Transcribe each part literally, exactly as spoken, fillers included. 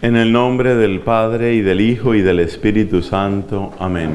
En el nombre del Padre, y del Hijo, y del Espíritu Santo. Amén.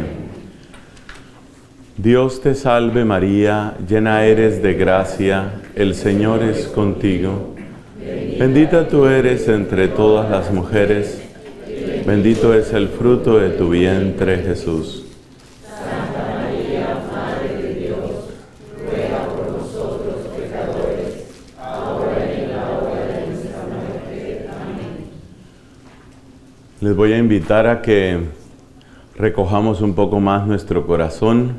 Dios te salve María, llena eres de gracia, el Señor es contigo. Bendita tú eres entre todas las mujeres, bendito es el fruto de tu vientre, Jesús. Santa María, Madre de Dios, ruega por nosotros pecadores, ahora y en la hora de nuestra muerte. Amén. Les voy a invitar a que recojamos un poco más nuestro corazón.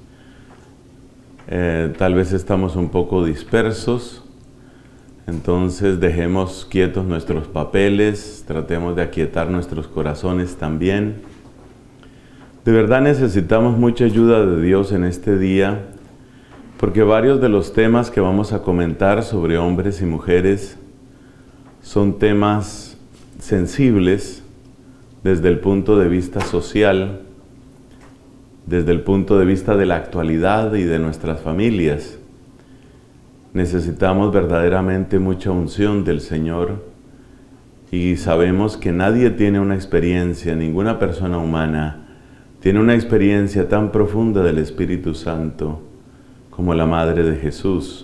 Eh, tal vez estamos un poco dispersos, entonces dejemos quietos nuestros papeles, tratemos de aquietar nuestros corazones también. De verdad necesitamos mucha ayuda de Dios en este día, porque varios de los temas que vamos a comentar sobre hombres y mujeres son temas sensibles desde el punto de vista social, desde el punto de vista de la actualidad y de nuestras familias. Necesitamos verdaderamente mucha unción del Señor y sabemos que nadie tiene una experiencia, ninguna persona humana tiene una experiencia tan profunda del Espíritu Santo como la Madre de Jesús.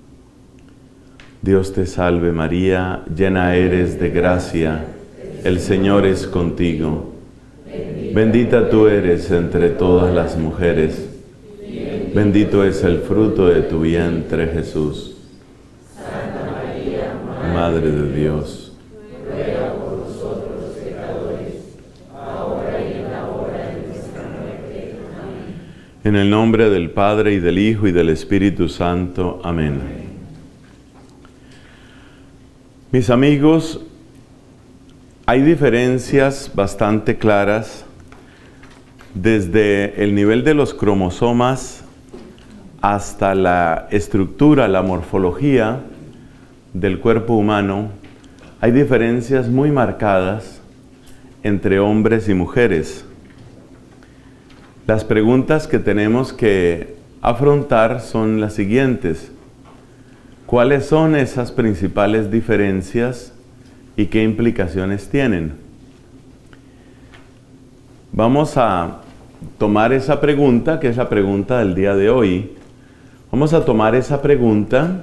Dios te salve María, llena eres de gracia, el Señor es contigo. Bendita tú eres entre todas las mujeres, bendito es el fruto de tu vientre, Jesús. Santa María, Madre de Dios, ruega por nosotros los pecadores, ahora y en la hora de nuestra muerte. Amén. en el nombre del Padre, y del Hijo, y del Espíritu Santo. Amén. Mis amigos, hay diferencias bastante claras desde el nivel de los cromosomas hasta la estructura, la morfología del cuerpo humano. Hay diferencias muy marcadas entre hombres y mujeres. Las preguntas que tenemos que afrontar son las siguientes. ¿Cuáles son esas principales diferencias y qué implicaciones tienen? Vamos a tomar esa pregunta, que es la pregunta del día de hoy. Vamos a tomar esa pregunta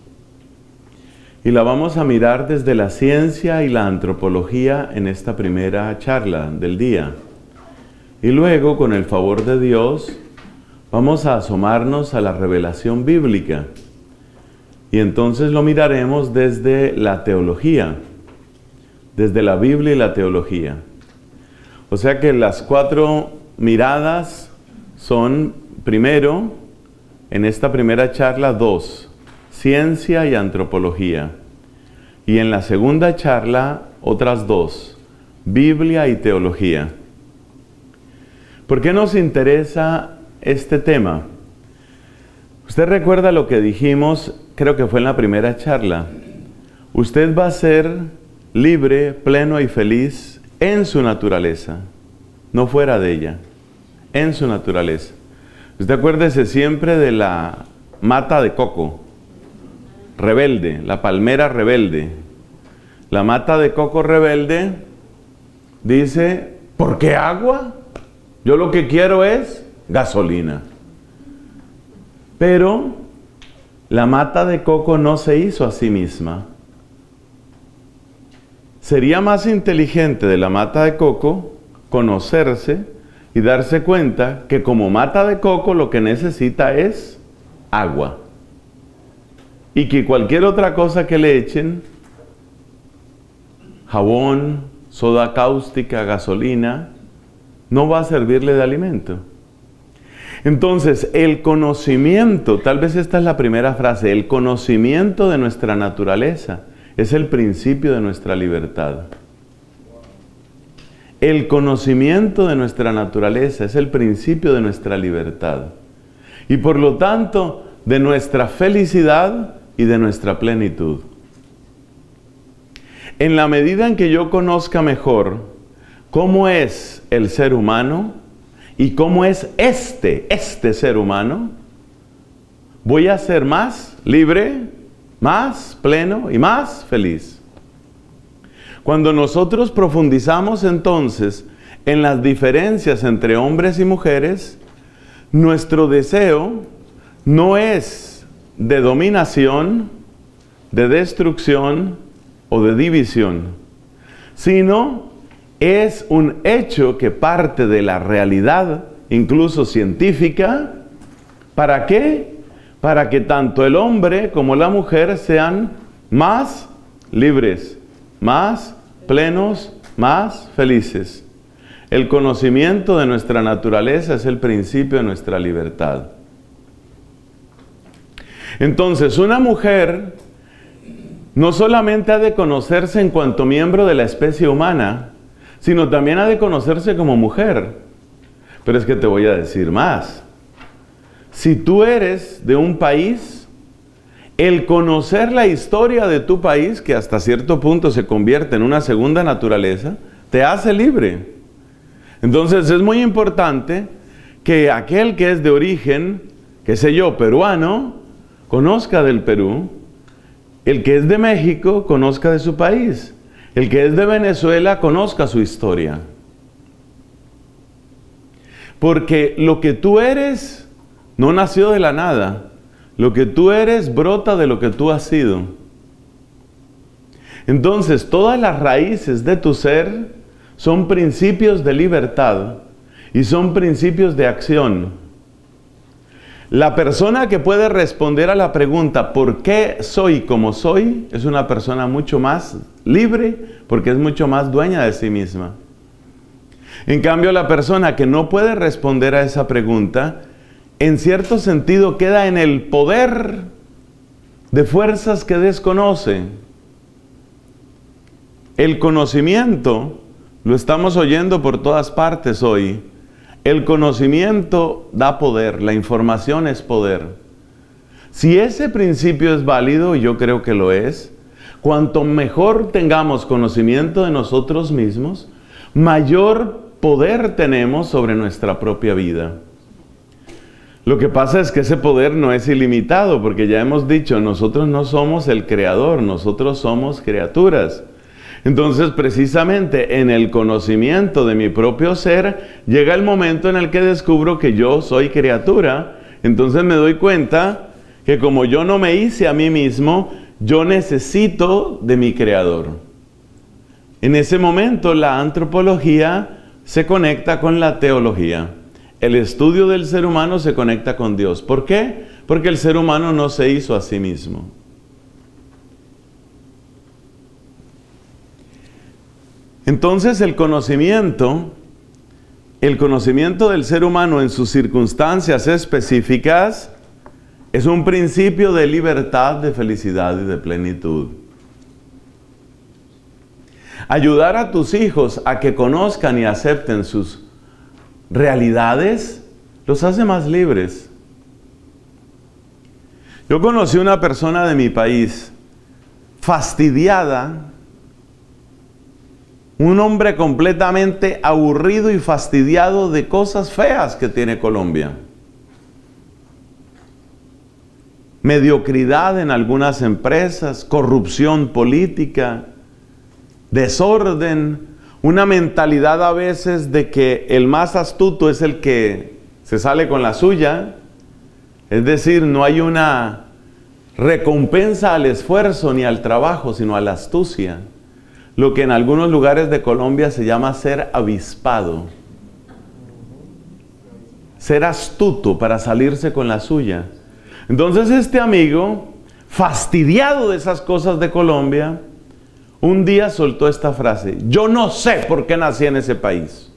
y la vamos a mirar desde la ciencia y la antropología en esta primera charla del día. Y luego, con el favor de Dios, vamos a asomarnos a la revelación bíblica. Y entonces lo miraremos desde la teología, desde la Biblia y la teología. O sea que las cuatro miradas son, primero, en esta primera charla, dos, ciencia y antropología. Y en la segunda charla, otras dos, Biblia y teología. ¿Por qué nos interesa este tema? Usted recuerda lo que dijimos, creo que fue en la primera charla. Usted va a ser libre, pleno y feliz en su naturaleza, no fuera de ella, en su naturaleza. Usted acuérdese siempre de la mata de coco, rebelde, la palmera rebelde. La mata de coco rebelde dice, ¿por qué agua? Yo lo que quiero es gasolina. Pero la mata de coco no se hizo a sí misma. Sería más inteligente de la mata de coco conocerse y darse cuenta que como mata de coco lo que necesita es agua. Y que cualquier otra cosa que le echen, jabón, soda cáustica, gasolina, no va a servirle de alimento. Entonces, el conocimiento, tal vez esta es la primera frase, el conocimiento de nuestra naturaleza es el principio de nuestra libertad. El conocimiento de nuestra naturaleza es el principio de nuestra libertad. Y por lo tanto, de nuestra felicidad y de nuestra plenitud. En la medida en que yo conozca mejor cómo es el ser humano y cómo es este, este ser humano, voy a ser más libre, más pleno y más feliz. Cuando nosotros profundizamos entonces en las diferencias entre hombres y mujeres, nuestro deseo no es de dominación, de destrucción o de división, sino es un hecho que parte de la realidad, incluso científica. ¿Para qué? Para que tanto el hombre como la mujer sean más libres, más plenos, más felices. El conocimiento de nuestra naturaleza es el principio de nuestra libertad. Entonces, una mujer no solamente ha de conocerse en cuanto miembro de la especie humana, sino también ha de conocerse como mujer. Pero es que te voy a decir más. Si tú eres de un país, el conocer la historia de tu país, que hasta cierto punto se convierte en una segunda naturaleza, te hace libre. Entonces es muy importante que aquel que es de origen, qué sé yo, peruano, conozca del Perú. El que es de México, conozca de su país. El que es de Venezuela, conozca su historia. Porque lo que tú eres no nació de la nada. Lo que tú eres brota de lo que tú has sido. Entonces, todas las raíces de tu ser son principios de libertad y son principios de acción. La persona que puede responder a la pregunta ¿por qué soy como soy? Es una persona mucho más libre porque es mucho más dueña de sí misma. En cambio, la persona que no puede responder a esa pregunta, en cierto sentido queda en el poder de fuerzas que desconoce. El conocimiento, lo estamos oyendo por todas partes hoy, el conocimiento da poder, la información es poder. Si ese principio es válido, y yo creo que lo es, cuanto mejor tengamos conocimiento de nosotros mismos, mayor poder tenemos sobre nuestra propia vida. Lo que pasa es que ese poder no es ilimitado, porque ya hemos dicho, nosotros no somos el creador, nosotros somos criaturas. Entonces, precisamente en el conocimiento de mi propio ser, llega el momento en el que descubro que yo soy criatura. Entonces me doy cuenta que como yo no me hice a mí mismo, yo necesito de mi creador. En ese momento la antropología se conecta con la teología. El estudio del ser humano se conecta con Dios. ¿Por qué? Porque el ser humano no se hizo a sí mismo. Entonces el conocimiento, el conocimiento del ser humano en sus circunstancias específicas es un principio de libertad, de felicidad y de plenitud. Ayudar a tus hijos a que conozcan y acepten sus realidades los hace más libres. Yo conocí una persona de mi país fastidiada, un hombre completamente aburrido y fastidiado de cosas feas que tiene Colombia. Mediocridad en algunas empresas, corrupción política, desorden, una mentalidad a veces de que el más astuto es el que se sale con la suya. Es decir, no hay una recompensa al esfuerzo ni al trabajo, sino a la astucia. Lo que en algunos lugares de Colombia se llama ser avispado. Ser astuto para salirse con la suya. Entonces este amigo, fastidiado de esas cosas de Colombia, un día soltó esta frase: yo no sé por qué nací en ese país.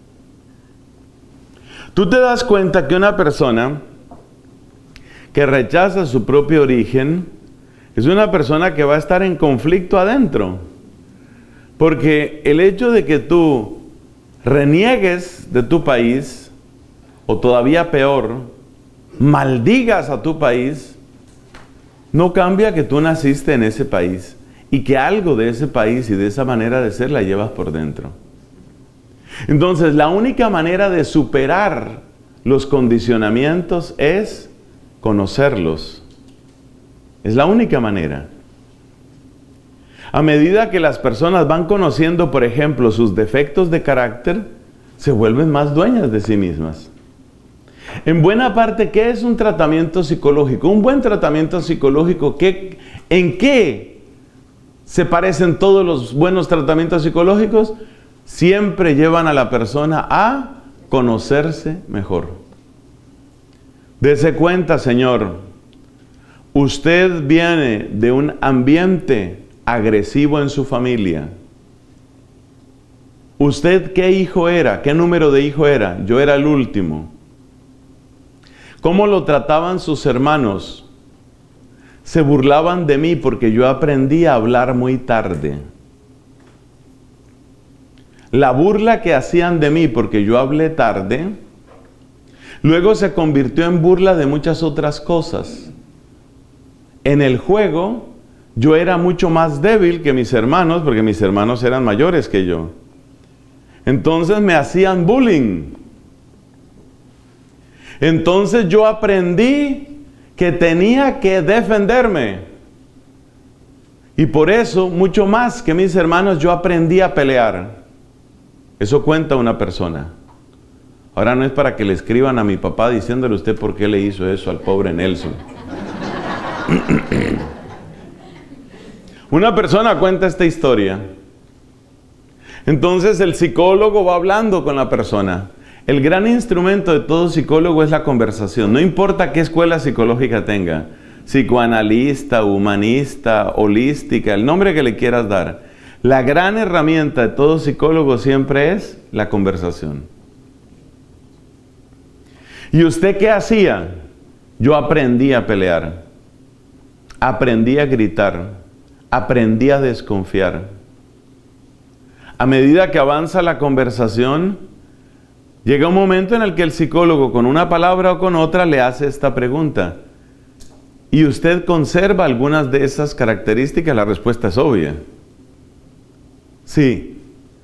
Tú te das cuenta que una persona que rechaza su propio origen es una persona que va a estar en conflicto adentro. Porque el hecho de que tú reniegues de tu país, o todavía peor, maldigas a tu país, no cambia que tú naciste en ese país y que algo de ese país y de esa manera de ser la llevas por dentro. Entonces, la única manera de superar los condicionamientos es conocerlos. Es la única manera. A medida que las personas van conociendo, por ejemplo, sus defectos de carácter, se vuelven más dueñas de sí mismas. En buena parte, ¿qué es un tratamiento psicológico? Un buen tratamiento psicológico, ¿qué, ¿en qué se parecen todos los buenos tratamientos psicológicos? Siempre llevan a la persona a conocerse mejor. Dese cuenta, señor, usted viene de un ambiente agresivo en su familia. ¿Usted qué hijo era? ¿Qué número de hijo era? Yo era el último. ¿Cómo lo trataban sus hermanos? Se burlaban de mí porque yo aprendí a hablar muy tarde. La burla que hacían de mí porque yo hablé tarde, luego se convirtió en burla de muchas otras cosas. En el juego, yo era mucho más débil que mis hermanos, porque mis hermanos eran mayores que yo. Entonces me hacían bullying. Entonces yo aprendí que tenía que defenderme. Y por eso, mucho más que mis hermanos, yo aprendí a pelear. Eso cuenta una persona. Ahora no es para que le escriban a mi papá diciéndole usted por qué le hizo eso al pobre Nelson. Una persona cuenta esta historia. Entonces el psicólogo va hablando con la persona. El gran instrumento de todo psicólogo es la conversación. No importa qué escuela psicológica tenga. Psicoanalista, humanista, holística, el nombre que le quieras dar. La gran herramienta de todo psicólogo siempre es la conversación. ¿Y usted qué hacía? Yo aprendí a pelear. Aprendí a gritar. Aprendí a desconfiar. A medida que avanza la conversación, llega un momento en el que el psicólogo, con una palabra o con otra, le hace esta pregunta. ¿Y usted conserva algunas de esas características? La respuesta es obvia. Sí.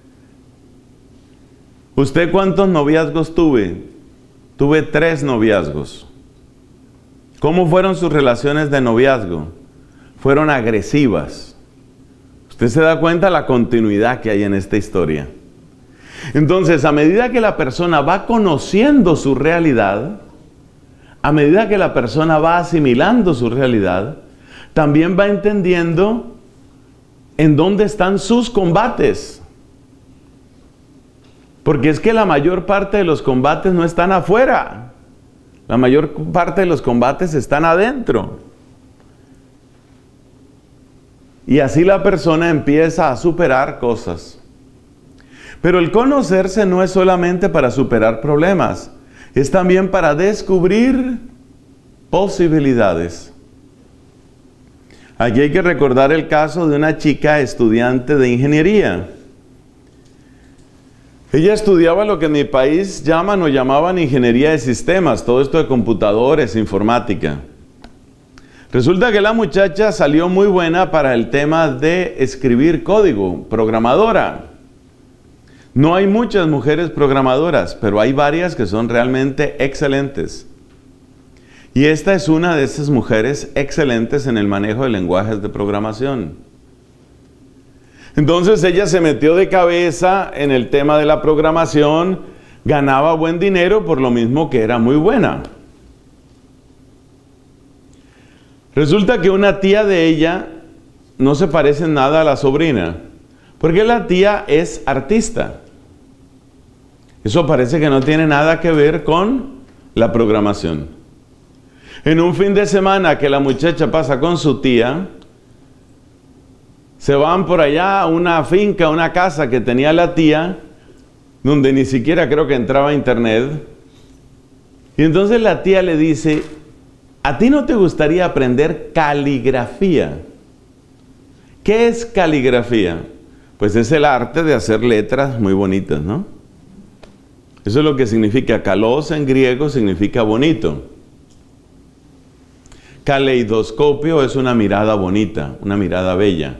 ¿Usted cuántos noviazgos tuve? Tuve tres noviazgos. ¿Cómo fueron sus relaciones de noviazgo? Fueron agresivas. Usted se da cuenta de la continuidad que hay en esta historia. Entonces, a medida que la persona va conociendo su realidad, a medida que la persona va asimilando su realidad, también va entendiendo en dónde están sus combates. Porque es que la mayor parte de los combates no están afuera. La mayor parte de los combates están adentro. Y así la persona empieza a superar cosas. Pero el conocerse no es solamente para superar problemas, es también para descubrir posibilidades. Aquí hay que recordar el caso de una chica estudiante de ingeniería. Ella estudiaba lo que en mi país llaman o llamaban ingeniería de sistemas, todo esto de computadores, informática. Resulta que la muchacha salió muy buena para el tema de escribir código, programadora. No hay muchas mujeres programadoras, pero hay varias que son realmente excelentes. Y esta es una de esas mujeres excelentes en el manejo de lenguajes de programación. Entonces ella se metió de cabeza en el tema de la programación, ganaba buen dinero por lo mismo que era muy buena. Resulta que una tía de ella no se parece en nada a la sobrina, porque la tía es artista. Eso parece que no tiene nada que ver con la programación. En un fin de semana que la muchacha pasa con su tía, se van por allá a una finca, una casa que tenía la tía, donde ni siquiera creo que entraba internet. Y entonces la tía le dice, ¿a ti no te gustaría aprender caligrafía? ¿Qué es caligrafía? Pues es el arte de hacer letras muy bonitas, ¿no? Eso es lo que significa. Kalos en griego significa bonito. Caleidoscopio es una mirada bonita, una mirada bella.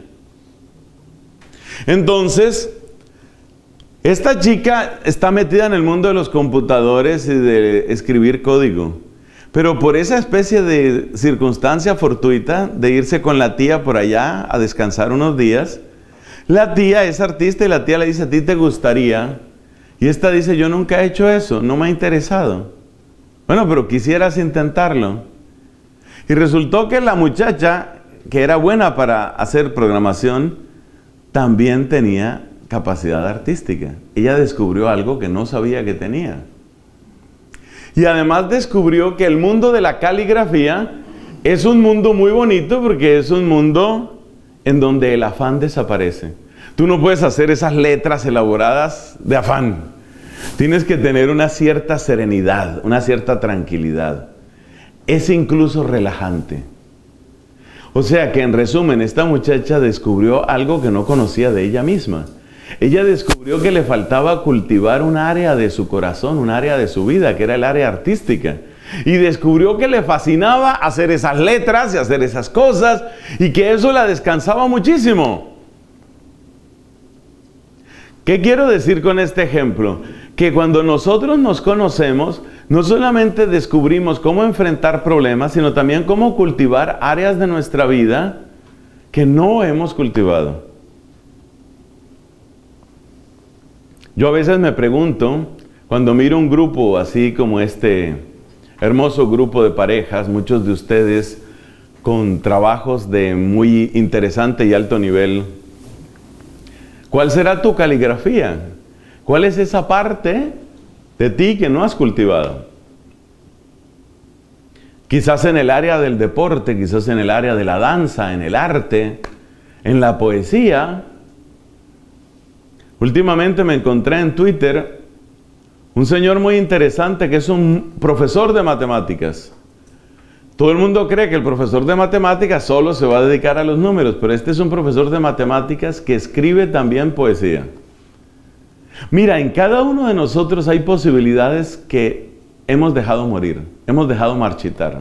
Entonces, esta chica está metida en el mundo de los computadores y de escribir código. Pero por esa especie de circunstancia fortuita de irse con la tía por allá a descansar unos días, la tía es artista y la tía le dice, ¿a ti te gustaría? Y esta dice, yo nunca he hecho eso, no me ha interesado. Bueno, pero quisieras intentarlo. Y resultó que la muchacha, que era buena para hacer programación, también tenía capacidad artística. Ella descubrió algo que no sabía que tenía. Y además descubrió que el mundo de la caligrafía es un mundo muy bonito porque es un mundo en donde el afán desaparece. Tú no puedes hacer esas letras elaboradas de afán. Tienes que tener una cierta serenidad, una cierta tranquilidad. Es incluso relajante. O sea que en resumen, esta muchacha descubrió algo que no conocía de ella misma. Ella descubrió que le faltaba cultivar un área de su corazón, un área de su vida, que era el área artística. Y descubrió que le fascinaba hacer esas letras y hacer esas cosas, y que eso la descansaba muchísimo. ¿Qué quiero decir con este ejemplo? Que cuando nosotros nos conocemos, no solamente descubrimos cómo enfrentar problemas, sino también cómo cultivar áreas de nuestra vida que no hemos cultivado. Yo a veces me pregunto, cuando miro un grupo así como este hermoso grupo de parejas, muchos de ustedes con trabajos de muy interesante y alto nivel, ¿cuál será tu caligrafía? ¿Cuál es esa parte de ti que no has cultivado? Quizás en el área del deporte, quizás en el área de la danza, en el arte, en la poesía. Últimamente me encontré en Twitter un señor muy interesante que es un profesor de matemáticas. Todo el mundo cree que el profesor de matemáticas solo se va a dedicar a los números, pero este es un profesor de matemáticas que escribe también poesía. Mira, en cada uno de nosotros hay posibilidades que hemos dejado morir, hemos dejado marchitar.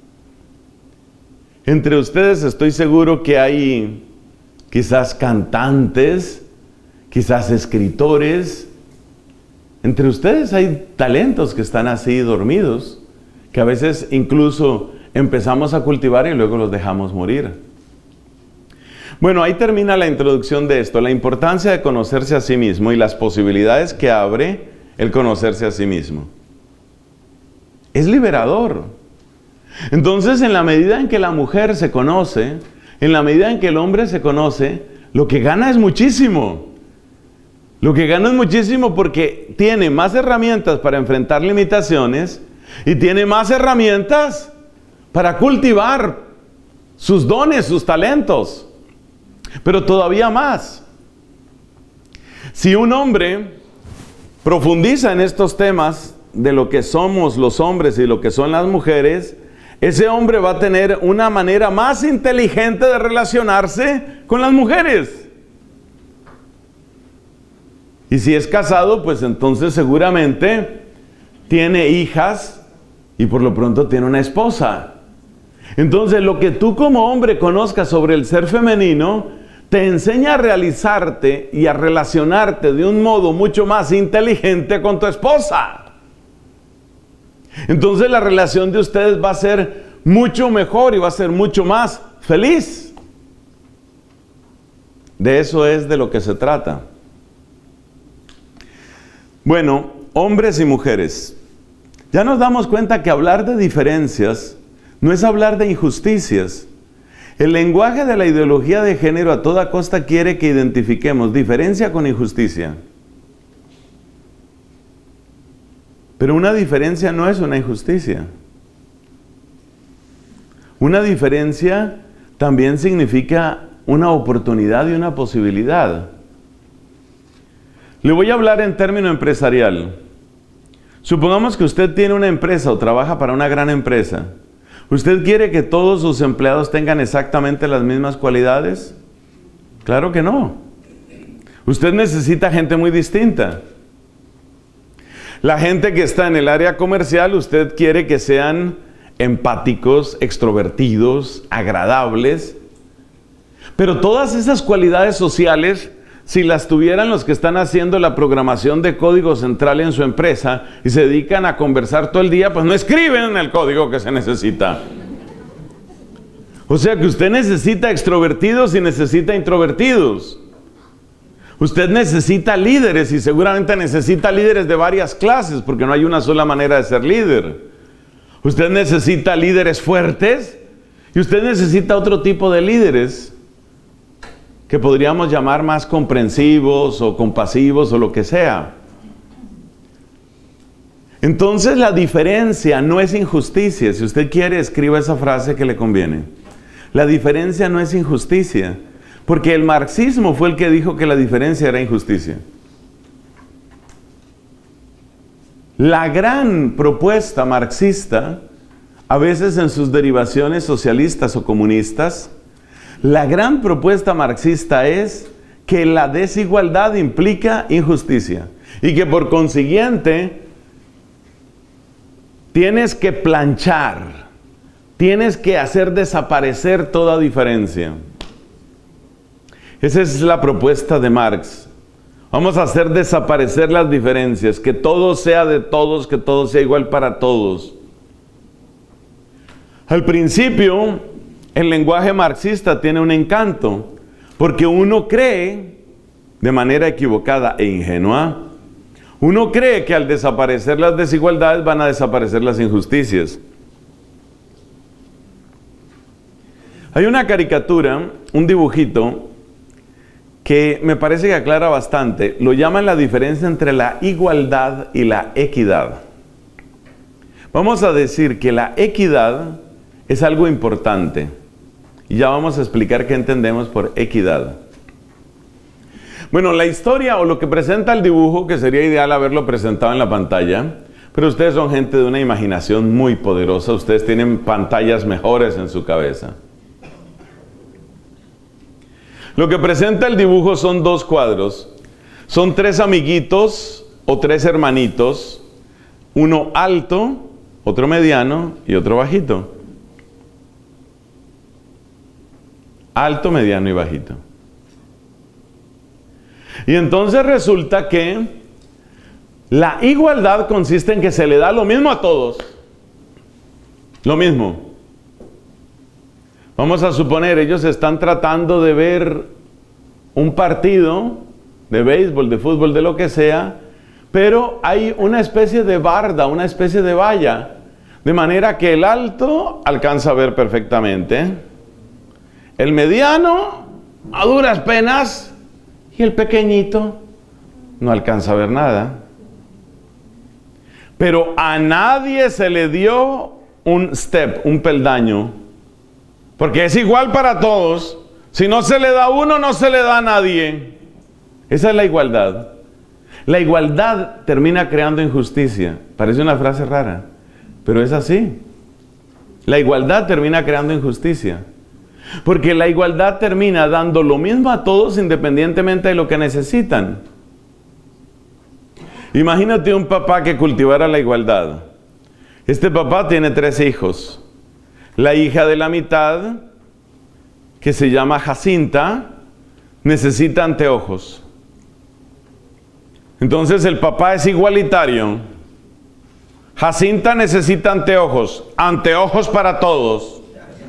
Entre ustedes estoy seguro que hay quizás cantantes, quizás escritores. Entre ustedes hay talentos que están así dormidos, que a veces incluso empezamos a cultivar y luego los dejamos morir. Bueno, ahí termina la introducción de esto, la importancia de conocerse a sí mismo y las posibilidades que abre el conocerse a sí mismo. Es liberador. Entonces, en la medida en que la mujer se conoce, en la medida en que el hombre se conoce, lo que gana es muchísimo. Lo que gana es muchísimo porque tiene más herramientas para enfrentar limitaciones y tiene más herramientas para cultivar sus dones, sus talentos. Pero todavía más. Si un hombre profundiza en estos temas de lo que somos los hombres y lo que son las mujeres, ese hombre va a tener una manera más inteligente de relacionarse con las mujeres. Y si es casado, pues entonces seguramente tiene hijas y por lo pronto tiene una esposa. Entonces lo que tú como hombre conozcas sobre el ser femenino te enseña a realizarte y a relacionarte de un modo mucho más inteligente con tu esposa. Entonces la relación de ustedes va a ser mucho mejor y va a ser mucho más feliz. De eso es de lo que se trata. Bueno, hombres y mujeres, ya nos damos cuenta que hablar de diferencias no es hablar de injusticias. El lenguaje de la ideología de género a toda costa quiere que identifiquemos diferencia con injusticia. Pero una diferencia no es una injusticia. Una diferencia también significa una oportunidad y una posibilidad. Le voy a hablar en término empresarial. Supongamos que usted tiene una empresa o trabaja para una gran empresa. ¿Usted quiere que todos sus empleados tengan exactamente las mismas cualidades? Claro que no. Usted necesita gente muy distinta. La gente que está en el área comercial, usted quiere que sean empáticos, extrovertidos, agradables. Pero todas esas cualidades sociales si las tuvieran los que están haciendo la programación de código central en su empresa y se dedican a conversar todo el día, pues no escriben el código que se necesita. O sea que usted necesita extrovertidos y necesita introvertidos. Usted necesita líderes y seguramente necesita líderes de varias clases, porque no hay una sola manera de ser líder. Usted necesita líderes fuertes y usted necesita otro tipo de líderes que podríamos llamar más comprensivos o compasivos o lo que sea. Entonces la diferencia no es injusticia. Si usted quiere, escriba esa frase que le conviene. La diferencia no es injusticia, porque el marxismo fue el que dijo que la diferencia era injusticia. La gran propuesta marxista, a veces en sus derivaciones socialistas o comunistas, la gran propuesta marxista es que la desigualdad implica injusticia y que por consiguiente tienes que planchar, tienes que hacer desaparecer toda diferencia. Esa es la propuesta de Marx. Vamos a hacer desaparecer las diferencias, que todo sea de todos, que todo sea igual para todos. Al principio, el lenguaje marxista tiene un encanto, porque uno cree, de manera equivocada e ingenua, uno cree que al desaparecer las desigualdades van a desaparecer las injusticias. Hay una caricatura, un dibujito, que me parece que aclara bastante. Lo llaman la diferencia entre la igualdad y la equidad. Vamos a decir que la equidad es algo importante. Y ya vamos a explicar qué entendemos por equidad. Bueno, la historia o lo que presenta el dibujo, que sería ideal haberlo presentado en la pantalla, pero ustedes son gente de una imaginación muy poderosa, ustedes tienen pantallas mejores en su cabeza. Lo que presenta el dibujo son dos cuadros. Son tres amiguitos o tres hermanitos, uno alto, otro mediano y otro bajito. Alto, mediano y bajito. Y entonces resulta que la igualdad consiste en que se le da lo mismo a todos. Lo mismo. Vamos a suponer, ellos están tratando de ver un partido de béisbol, de fútbol, de lo que sea, pero hay una especie de barda, una especie de valla, de manera que el alto alcanza a ver perfectamente, el mediano a duras penas y el pequeñito no alcanza a ver nada. Pero a nadie se le dio un step, un peldaño, porque es igual para todos. Si no se le da a uno, no se le da a nadie. Esa es la igualdad. La igualdad termina creando injusticia. Parece una frase rara, pero es así. La igualdad termina creando injusticia. Porque la igualdad termina dando lo mismo a todos independientemente de lo que necesitan. Imagínate un papá que cultivara la igualdad. Este papá tiene tres hijos. La hija de la mitad, que se llama Jacinta, necesita anteojos. Entonces el papá es igualitario. Jacinta necesita anteojos. Anteojos para todos.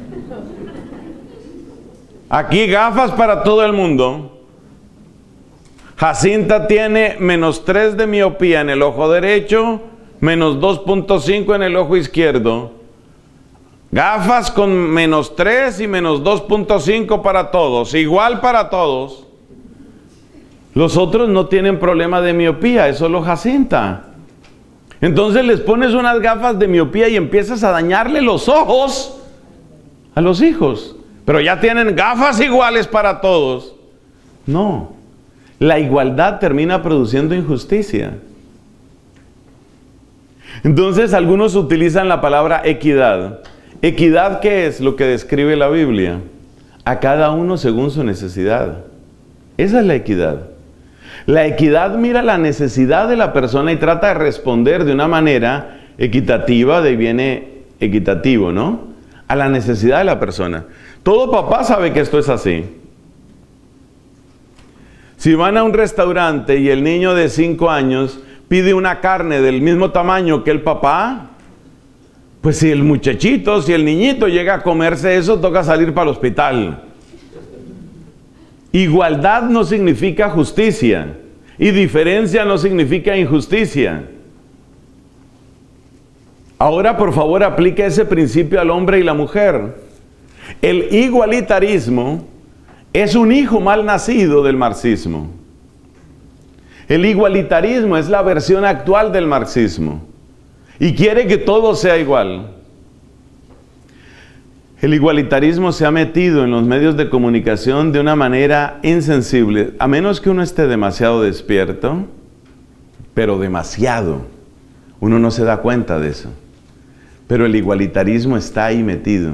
Aquí gafas para todo el mundo. Jacinta tiene menos tres de miopía en el ojo derecho, menos dos punto cinco en el ojo izquierdo. Gafas con menos tres y menos dos punto cinco para todos, igual para todos. Los otros no tienen problema de miopía, es solo Jacinta. Entonces les pones unas gafas de miopía y empiezas a dañarle los ojos a los hijos. Pero ya tienen gafas iguales para todos. No, la igualdad termina produciendo injusticia. Entonces algunos utilizan la palabra equidad. ¿Equidad qué es? Lo que describe la Biblia. A cada uno según su necesidad. Esa es la equidad. La equidad mira la necesidad de la persona y trata de responder de una manera equitativa, de ahí viene equitativo, ¿no? A la necesidad de la persona. Todo papá sabe que esto es así. Si van a un restaurante y el niño de cinco años pide una carne del mismo tamaño que el papá, pues si el muchachito, si el niñito llega a comerse eso, toca salir para el hospital. Igualdad no significa justicia y diferencia no significa injusticia. Ahora, por favor, aplique ese principio al hombre y la mujer. El igualitarismo es un hijo mal nacido del marxismo. El igualitarismo es la versión actual del marxismo y quiere que todo sea igual. El igualitarismo se ha metido en los medios de comunicación de una manera insensible, a menos que uno esté demasiado despierto, pero demasiado. Uno no se da cuenta de eso. Pero el igualitarismo está ahí metido.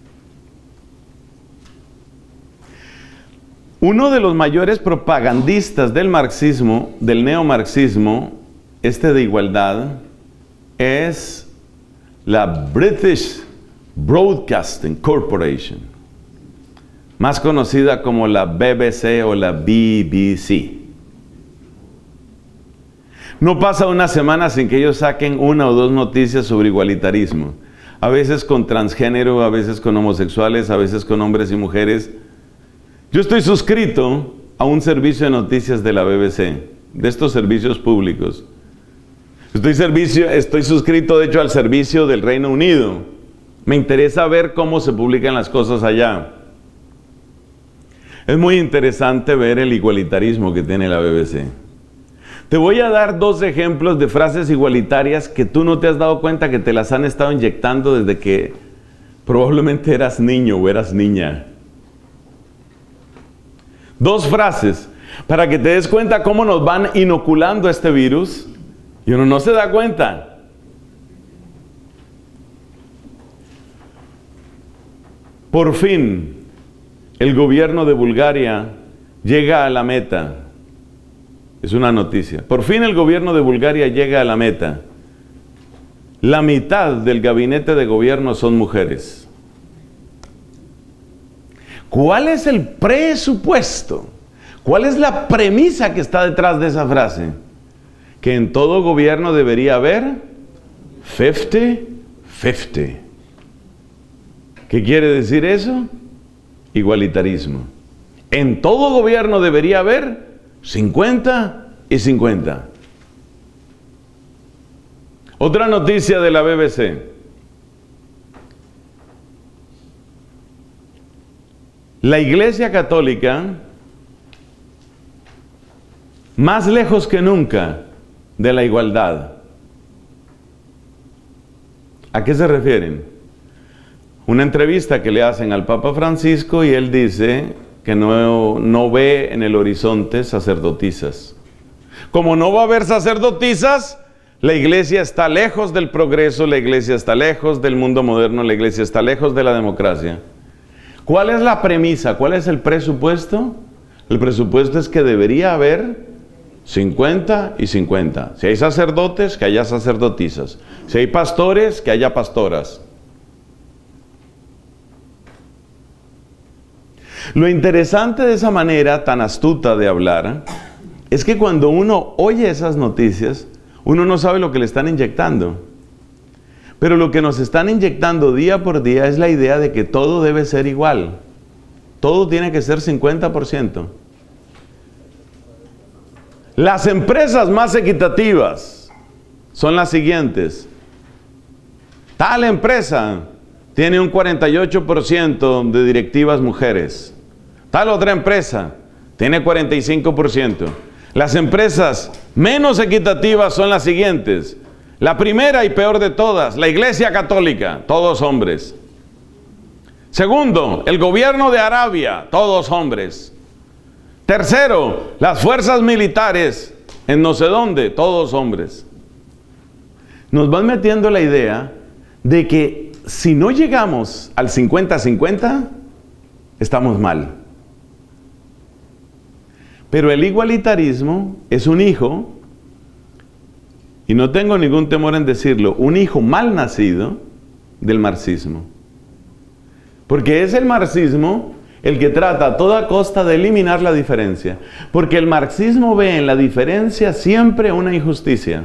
Uno de los mayores propagandistas del marxismo, del neomarxismo, este de igualdad, es la British Broadcasting Corporation, más conocida como la B B C o la B B C. No pasa una semana sin que ellos saquen una o dos noticias sobre igualitarismo, a veces con transgénero, a veces con homosexuales, a veces con hombres y mujeres. Yo estoy suscrito a un servicio de noticias de la B B C, de estos servicios públicos. Estoy, servicio, estoy suscrito, de hecho, al servicio del Reino Unido. Me interesa ver cómo se publican las cosas allá. Es muy interesante ver el igualitarismo que tiene la B B C. Te voy a dar dos ejemplos de frases igualitarias que tú no te has dado cuenta que te las han estado inyectando desde que probablemente eras niño o eras niña. Dos frases para que te des cuenta cómo nos van inoculando este virus y uno no se da cuenta. Por fin, el gobierno de Bulgaria llega a la meta. Es una noticia. Por fin el gobierno de Bulgaria llega a la meta. La mitad del gabinete de gobierno son mujeres. ¿Cuál es el presupuesto? ¿Cuál es la premisa que está detrás de esa frase? Que en todo gobierno debería haber cincuenta cincuenta. ¿Qué quiere decir eso? Igualitarismo. En todo gobierno debería haber cincuenta y cincuenta. Otra noticia de la B B C. La Iglesia Católica, más lejos que nunca de la igualdad. ¿A qué se refieren? Una entrevista que le hacen al Papa Francisco y él dice que no, no ve en el horizonte sacerdotisas. Como no va a haber sacerdotisas, la iglesia está lejos del progreso, la iglesia está lejos del mundo moderno, la iglesia está lejos de la democracia. ¿Cuál es la premisa? ¿Cuál es el presupuesto? El presupuesto es que debería haber cincuenta y cincuenta. Si hay sacerdotes, que haya sacerdotisas. Si hay pastores, que haya pastoras. Lo interesante de esa manera tan astuta de hablar es que cuando uno oye esas noticias, uno no sabe lo que le están inyectando. Pero lo que nos están inyectando día por día es la idea de que todo debe ser igual. Todo tiene que ser cincuenta por ciento. Las empresas más equitativas son las siguientes. Tal empresa tiene un cuarenta y ocho por ciento de directivas mujeres. Tal otra empresa tiene cuarenta y cinco por ciento. Las empresas menos equitativas son las siguientes. La primera y peor de todas, la Iglesia Católica, todos hombres. Segundo, el gobierno de Arabia, todos hombres. Tercero, las fuerzas militares en no sé dónde, todos hombres. Nos van metiendo la idea de que si no llegamos al cincuenta cincuenta, estamos mal. Pero el igualitarismo es un hijo, y no tengo ningún temor en decirlo, un hijo mal nacido del marxismo. Porque es el marxismo el que trata a toda costa de eliminar la diferencia. Porque el marxismo ve en la diferencia siempre una injusticia.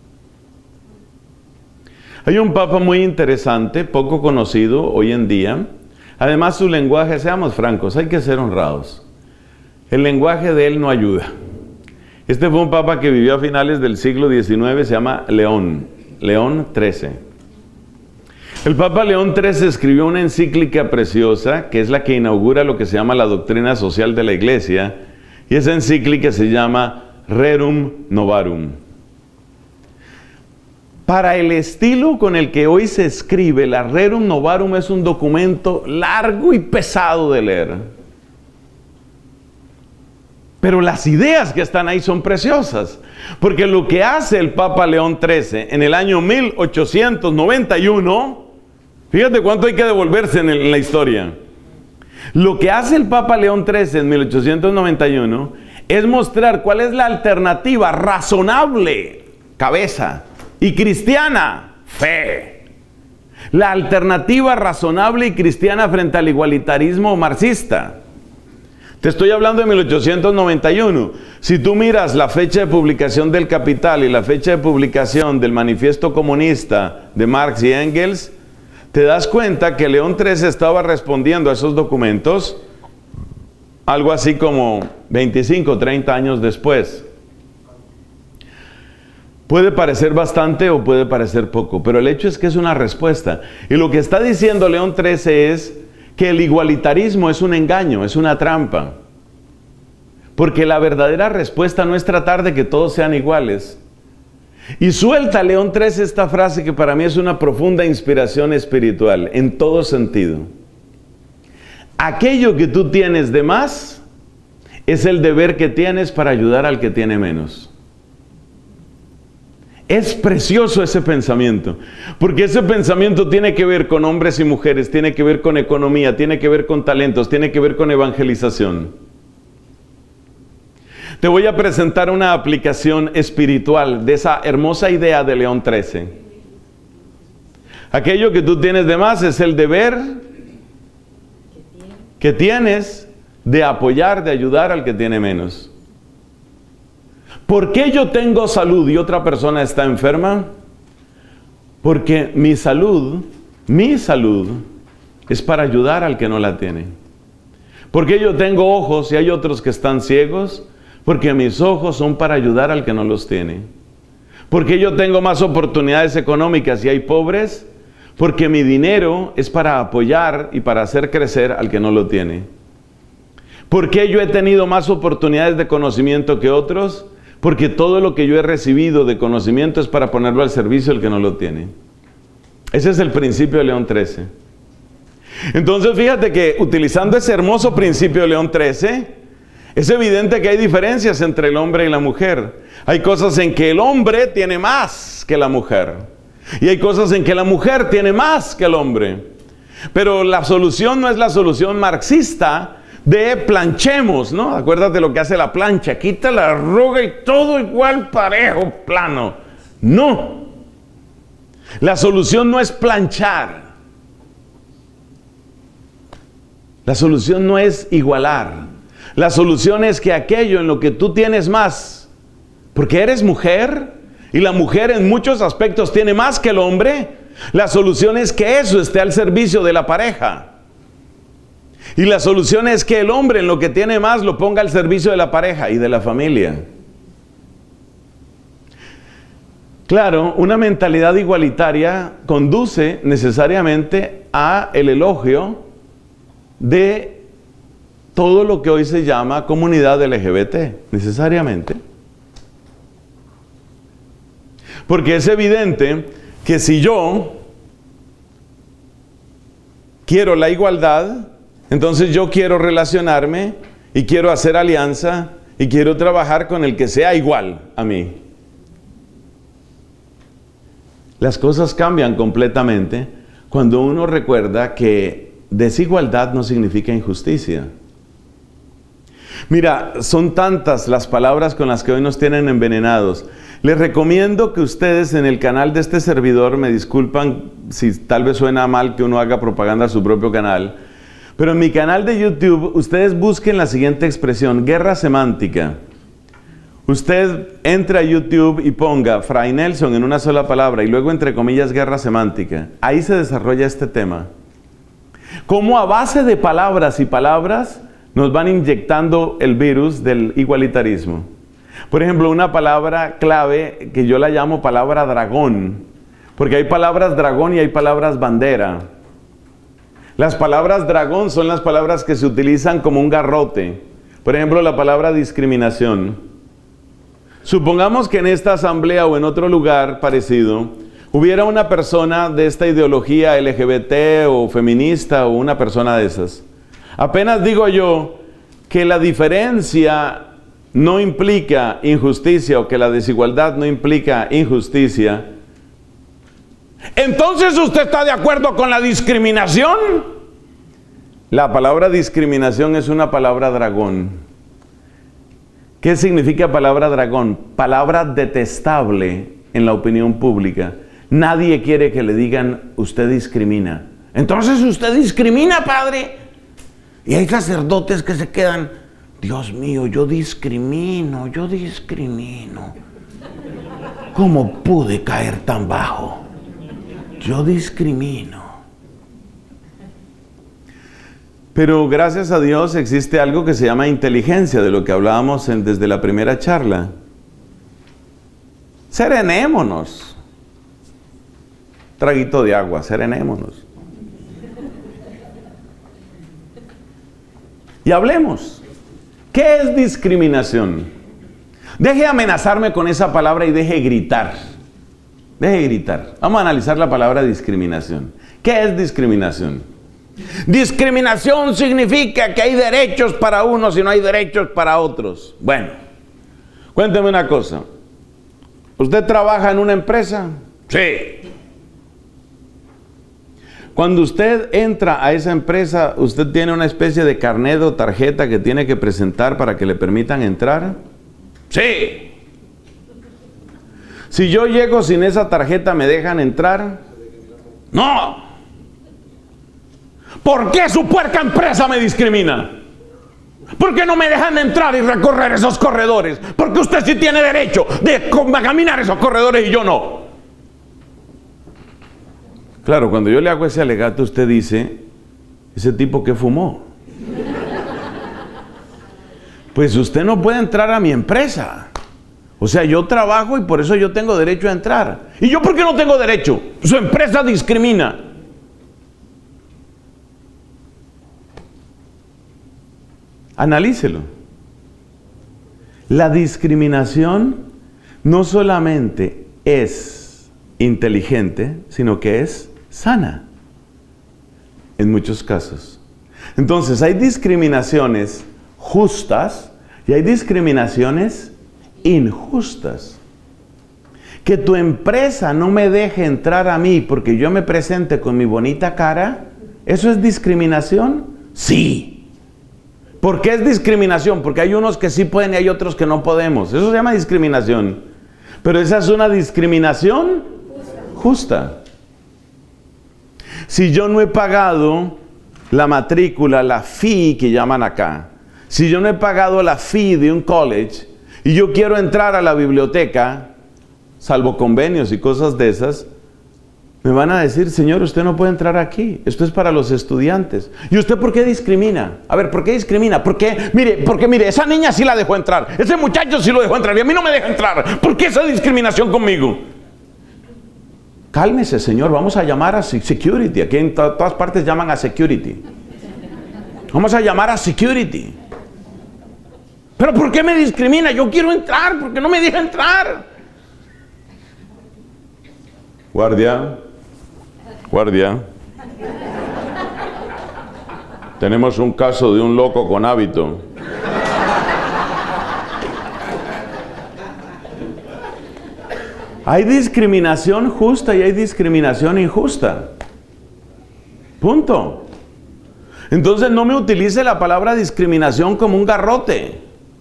Hay un papa muy interesante, poco conocido hoy en día. Además su lenguaje, seamos francos, hay que ser honrados. El lenguaje de él no ayuda. Este fue un papa que vivió a finales del siglo diecinueve, se llama León, León trece. El Papa León trece escribió una encíclica preciosa, que es la que inaugura lo que se llama la doctrina social de la Iglesia, y esa encíclica se llama Rerum Novarum. Para el estilo con el que hoy se escribe, la Rerum Novarum es un documento largo y pesado de leer. Pero las ideas que están ahí son preciosas, porque lo que hace el Papa León trece en el año mil ochocientos noventa y uno, fíjate cuánto hay que devolverse en, el, en la historia. Lo que hace el Papa León trece en mil ochocientos noventa y uno es mostrar cuál es la alternativa razonable, cabeza, y cristiana, fe. La alternativa razonable y cristiana frente al igualitarismo marxista. Te estoy hablando de mil ochocientos noventa y uno. Si tú miras la fecha de publicación del Capital y la fecha de publicación del Manifiesto Comunista de Marx y Engels, te das cuenta que León trece estaba respondiendo a esos documentos algo así como veinticinco, treinta años después. Puede parecer bastante o puede parecer poco, pero el hecho es que es una respuesta. Y lo que está diciendo León trece es que el igualitarismo es un engaño, es una trampa. Porque la verdadera respuesta no es tratar de que todos sean iguales. Y suelta León trece esta frase que para mí es una profunda inspiración espiritual, en todo sentido. Aquello que tú tienes de más es el deber que tienes para ayudar al que tiene menos. Es precioso ese pensamiento, porque ese pensamiento tiene que ver con hombres y mujeres, tiene que ver con economía, tiene que ver con talentos, tiene que ver con evangelización. Te voy a presentar una aplicación espiritual de esa hermosa idea de León trece. Aquello que tú tienes de más es el deber que tienes de apoyar, de ayudar al que tiene menos. ¿Por qué yo tengo salud y otra persona está enferma? Porque mi salud, mi salud, es para ayudar al que no la tiene. ¿Por qué yo tengo ojos y hay otros que están ciegos? Porque mis ojos son para ayudar al que no los tiene. ¿Por qué yo tengo más oportunidades económicas y hay pobres? Porque mi dinero es para apoyar y para hacer crecer al que no lo tiene. ¿Por qué yo he tenido más oportunidades de conocimiento que otros? Porque todo lo que yo he recibido de conocimiento es para ponerlo al servicio del que no lo tiene. Ese es el principio de León trece. Entonces fíjate que utilizando ese hermoso principio de León trece, es evidente que hay diferencias entre el hombre y la mujer. Hay cosas en que el hombre tiene más que la mujer. Y hay cosas en que la mujer tiene más que el hombre. Pero la solución no es la solución marxista de planchemos, ¿no? Acuérdate lo que hace la plancha, quita la arruga y todo igual parejo, plano. No. La solución no es planchar. La solución no es igualar. La solución es que aquello en lo que tú tienes más, porque eres mujer, y la mujer en muchos aspectos tiene más que el hombre, la solución es que eso esté al servicio de la pareja. Y la solución es que el hombre en lo que tiene más lo ponga al servicio de la pareja y de la familia. Claro, una mentalidad igualitaria conduce necesariamente a el elogio de todo lo que hoy se llama comunidad L G B T, necesariamente. Porque es evidente que si yo quiero la igualdad, entonces yo quiero relacionarme y quiero hacer alianza y quiero trabajar con el que sea igual a mí. Las cosas cambian completamente cuando uno recuerda que desigualdad no significa injusticia. Mira, son tantas las palabras con las que hoy nos tienen envenenados. Les recomiendo que ustedes en el canal de este servidor, me disculpan si tal vez suena mal que uno haga propaganda a su propio canal, Pero en mi canal de YouTube, ustedes busquen la siguiente expresión, guerra semántica. Usted entre a YouTube y ponga Fray Nelson en una sola palabra y luego entre comillas guerra semántica. Ahí se desarrolla este tema. Cómo a base de palabras y palabras nos van inyectando el virus del igualitarismo. Por ejemplo, una palabra clave que yo la llamo palabra dragón, porque hay palabras dragón y hay palabras bandera. Las palabras dragón son las palabras que se utilizan como un garrote. Por ejemplo, la palabra discriminación. Supongamos que en esta asamblea o en otro lugar parecido hubiera una persona de esta ideología L G B T o feminista o una persona de esas. Apenas digo yo que la diferencia no implica injusticia o que la desigualdad no implica injusticia, ¿entonces usted está de acuerdo con la discriminación? La palabra discriminación es una palabra dragón. ¿Qué significa palabra dragón? Palabra detestable en la opinión pública. Nadie quiere que le digan, usted discrimina. Entonces usted discrimina, padre. Y hay sacerdotes que se quedan, Dios mío, yo discrimino, yo discrimino. ¿Cómo pude caer tan bajo? Yo discrimino. Pero gracias a Dios existe algo que se llama inteligencia, de lo que hablábamos en, desde la primera charla. Serenémonos. Traguito de agua, serenémonos. Y hablemos. ¿Qué es discriminación? Deje amenazarme con esa palabra y deje gritar. Deje gritar. Vamos a analizar la palabra discriminación. ¿Qué es discriminación? Discriminación significa que hay derechos para unos y no hay derechos para otros. Bueno, cuénteme una cosa. ¿Usted trabaja en una empresa? Sí. Cuando usted entra a esa empresa, ¿usted tiene una especie de carnet o tarjeta que tiene que presentar para que le permitan entrar? Sí. Si yo llego sin esa tarjeta, ¿me dejan entrar? No. ¿Por qué su puerca empresa me discrimina? ¿Por qué no me dejan entrar y recorrer esos corredores? Porque usted sí tiene derecho de caminar esos corredores y yo no. Claro, cuando yo le hago ese alegato, usted dice, ¿ese tipo qué fumó? Pues usted no puede entrar a mi empresa. O sea, yo trabajo y por eso yo tengo derecho a entrar. ¿Y yo por qué no tengo derecho? Su empresa discrimina. Analícelo. La discriminación no solamente es inteligente, sino que es sana en muchos casos. Entonces, hay discriminaciones justas y hay discriminaciones injustas. Que tu empresa no me deje entrar a mí porque yo me presente con mi bonita cara, ¿eso es discriminación? Sí. ¿Por qué es discriminación? Porque hay unos que sí pueden y hay otros que no podemos. Eso se llama discriminación. Pero esa es una discriminación justa. Si yo no he pagado la matrícula, la fee que llaman acá, si yo no he pagado la fee de un college y yo quiero entrar a la biblioteca, salvo convenios y cosas de esas, me van a decir, señor, usted no puede entrar aquí. Esto es para los estudiantes. ¿Y usted por qué discrimina? A ver, ¿por qué discrimina? Porque, mire, porque mire, esa niña sí la dejó entrar. Ese muchacho sí lo dejó entrar y a mí no me deja entrar. ¿Por qué esa discriminación conmigo? Cálmese, señor. Vamos a llamar a security. Aquí en to todas partes llaman a security. Vamos a llamar a security. ¿Pero por qué me discrimina? Yo quiero entrar. ¿Por qué no me deja entrar? Guardia. Guardia. Tenemos un caso de un loco con hábito. Hay discriminación justa y hay discriminación injusta. Punto. Entonces no me utilice la palabra discriminación como un garrote.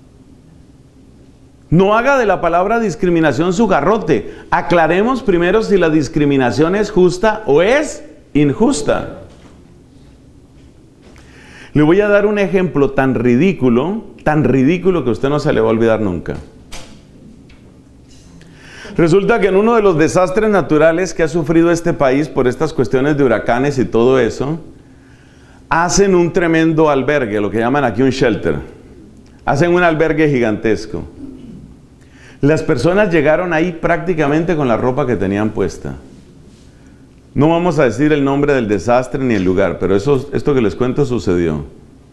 No haga de la palabra discriminación su garrote. Aclaremos primero si la discriminación es justa o es injusta. Le voy a dar un ejemplo tan ridículo, tan ridículo que a usted no se le va a olvidar nunca. Resulta que en uno de los desastres naturales que ha sufrido este país por estas cuestiones de huracanes y todo eso, hacen un tremendo albergue, lo que llaman aquí un shelter. Hacen un albergue gigantesco. Las personas llegaron ahí prácticamente con la ropa que tenían puesta. No vamos a decir el nombre del desastre ni el lugar, pero eso, esto que les cuento sucedió.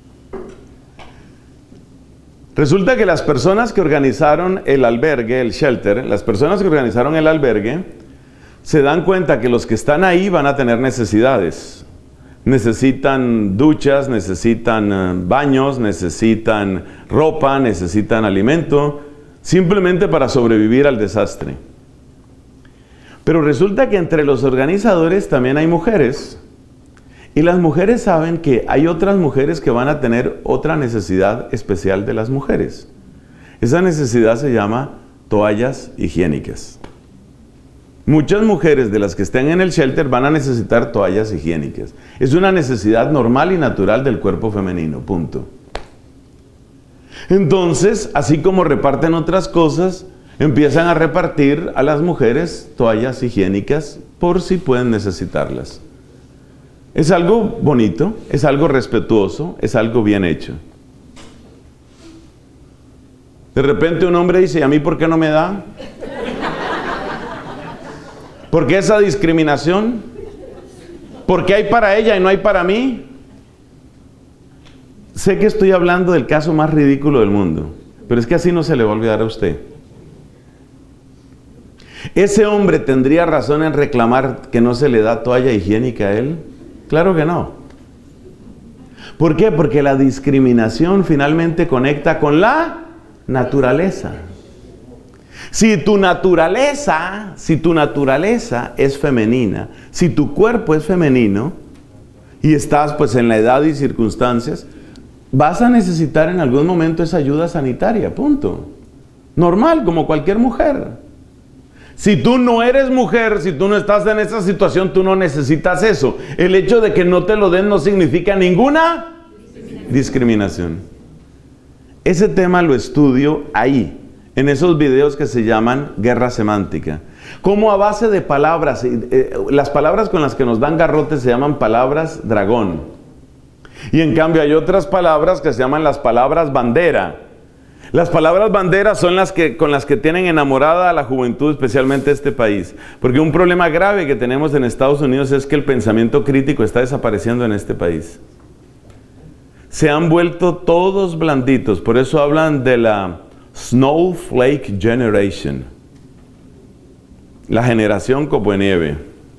Resulta que las personas que organizaron el albergue, el shelter, las personas que organizaron el albergue, se dan cuenta que los que están ahí van a tener necesidades. Necesitan duchas, necesitan uh, baños, necesitan ropa, necesitan alimento, simplemente para sobrevivir al desastre. Pero resulta que entre los organizadores también hay mujeres. Y las mujeres saben que hay otras mujeres que van a tener otra necesidad especial de las mujeres. Esa necesidad se llama toallas higiénicas. Muchas mujeres de las que estén en el shelter van a necesitar toallas higiénicas. Es una necesidad normal y natural del cuerpo femenino, punto. Entonces, así como reparten otras cosas, empiezan a repartir a las mujeres toallas higiénicas por si pueden necesitarlas. Es algo bonito, es algo respetuoso, es algo bien hecho. De repente un hombre dice, ¿y a mí por qué no me da? ¿Por qué esa discriminación? ¿Por qué hay para ella y no hay para mí? Sé que estoy hablando del caso más ridículo del mundo, pero es que así no se le va a olvidar a usted. ¿Ese hombre tendría razón en reclamar que no se le da toalla higiénica a él? Claro que no. ¿Por qué? Porque la discriminación finalmente conecta con la naturaleza. Si tu naturaleza, si tu naturaleza es femenina, si tu cuerpo es femenino y estás pues en la edad y circunstancias, vas a necesitar en algún momento esa ayuda sanitaria, punto. Normal, como cualquier mujer. Si tú no eres mujer, si tú no estás en esa situación, tú no necesitas eso. El hecho de que no te lo den no significa ninguna discriminación. Ese tema lo estudio ahí, en esos videos que se llaman guerra semántica. Como a base de palabras, eh, las palabras con las que nos dan garrotes se llaman palabras dragón. Y en cambio hay otras palabras que se llaman las palabras bandera. Las palabras bandera son las que, con las que tienen enamorada a la juventud, especialmente este país. Porque un problema grave que tenemos en Estados Unidos es que el pensamiento crítico está desapareciendo en este país. Se han vuelto todos blanditos, por eso hablan de la Snowflake Generation. La generación copo de nieve.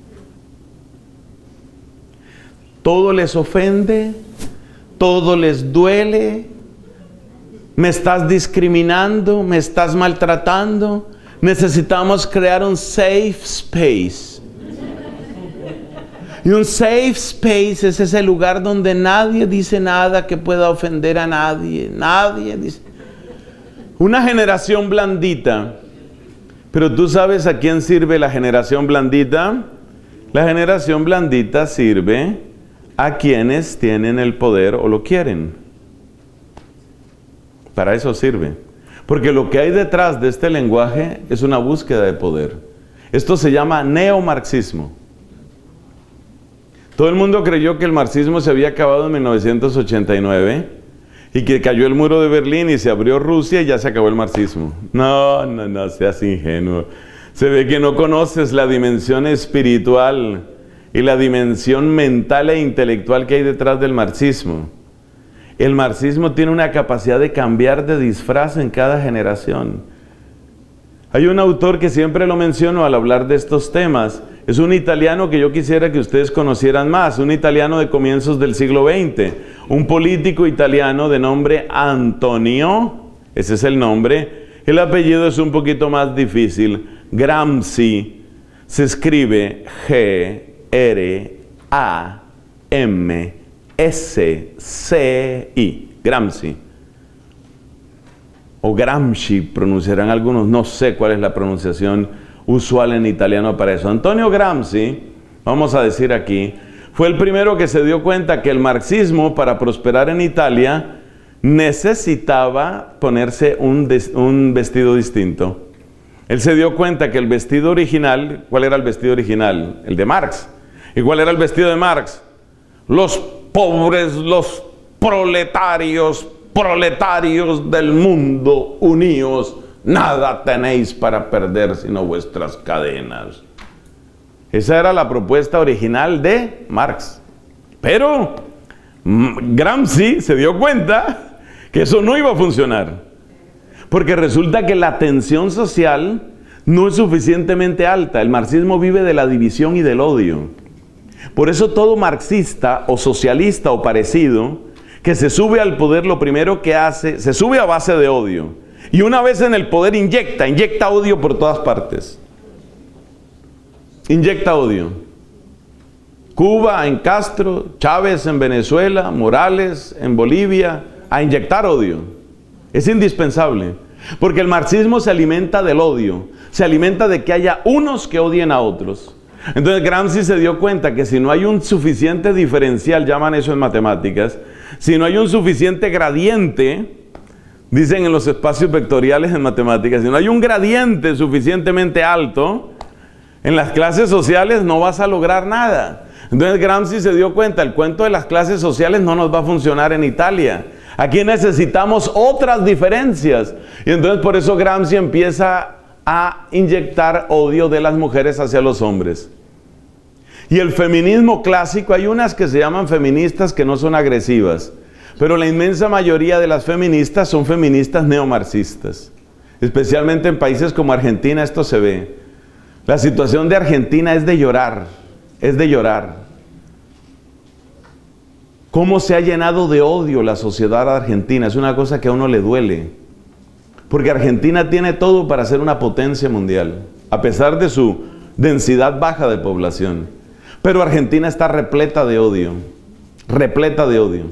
Todo les ofende, todo les duele. Me estás discriminando, me estás maltratando. Necesitamos crear un safe space. Y un safe space es ese lugar donde nadie dice nada que pueda ofender a nadie. Nadie dice. Una generación blandita. Pero tú sabes a quién sirve la generación blandita. La generación blandita sirve a quienes tienen el poder o lo quieren. Para eso sirve. Porque lo que hay detrás de este lenguaje es una búsqueda de poder. Esto se llama neomarxismo. Todo el mundo creyó que el marxismo se había acabado en mil novecientos ochenta y nueve y que cayó el muro de Berlín y se abrió Rusia y ya se acabó el marxismo. No, no, no seas ingenuo. Se ve que no conoces la dimensión espiritual y la dimensión mental e intelectual que hay detrás del marxismo. El marxismo tiene una capacidad de cambiar de disfraz en cada generación. Hay un autor que siempre lo menciono al hablar de estos temas. Es un italiano que yo quisiera que ustedes conocieran más. Un italiano de comienzos del siglo veinte. Un político italiano de nombre Antonio. Ese es el nombre. El apellido es un poquito más difícil. Gramsci. Se escribe G R A M S C I. Gramsci. O Gramsci pronunciarán algunos, no sé cuál es la pronunciación usual en italiano para eso. Antonio Gramsci, vamos a decir aquí, fue el primero que se dio cuenta que el marxismo, para prosperar en Italia, necesitaba ponerse un, un vestido distinto. Él se dio cuenta que el vestido original, ¿cuál era el vestido original? El de Marx. ¿Y cuál era el vestido de Marx? Los pobres, los proletarios, proletarios del mundo, uníos, nada tenéis para perder sino vuestras cadenas. Esa era la propuesta original de Marx. Pero Gramsci se dio cuenta que eso no iba a funcionar. Porque resulta que la tensión social no es suficientemente alta. El marxismo vive de la división y del odio. Por eso todo marxista o socialista o parecido que se sube al poder, lo primero que hace, se sube a base de odio. Y una vez en el poder inyecta, inyecta odio por todas partes. Inyecta odio. Cuba en Castro, Chávez en Venezuela, Morales en Bolivia, a inyectar odio. Es indispensable. Porque el marxismo se alimenta del odio. Se alimenta de que haya unos que odien a otros. Entonces Gramsci se dio cuenta que si no hay un suficiente diferencial, llaman eso en matemáticas, si no hay un suficiente gradiente, dicen en los espacios vectoriales en matemáticas, si no hay un gradiente suficientemente alto, en las clases sociales no vas a lograr nada. Entonces Gramsci se dio cuenta, el cuento de las clases sociales no nos va a funcionar en Italia. Aquí necesitamos otras diferencias. Y entonces por eso Gramsci empieza a inyectar odio de las mujeres hacia los hombres. Y el feminismo clásico, hay unas que se llaman feministas que no son agresivas, pero la inmensa mayoría de las feministas son feministas neomarxistas. Especialmente en países como Argentina esto se ve. La situación de Argentina es de llorar, es de llorar. Cómo se ha llenado de odio la sociedad argentina, es una cosa que a uno le duele. Porque Argentina tiene todo para ser una potencia mundial, a pesar de su densidad baja de población. Pero Argentina está repleta de odio, repleta de odio.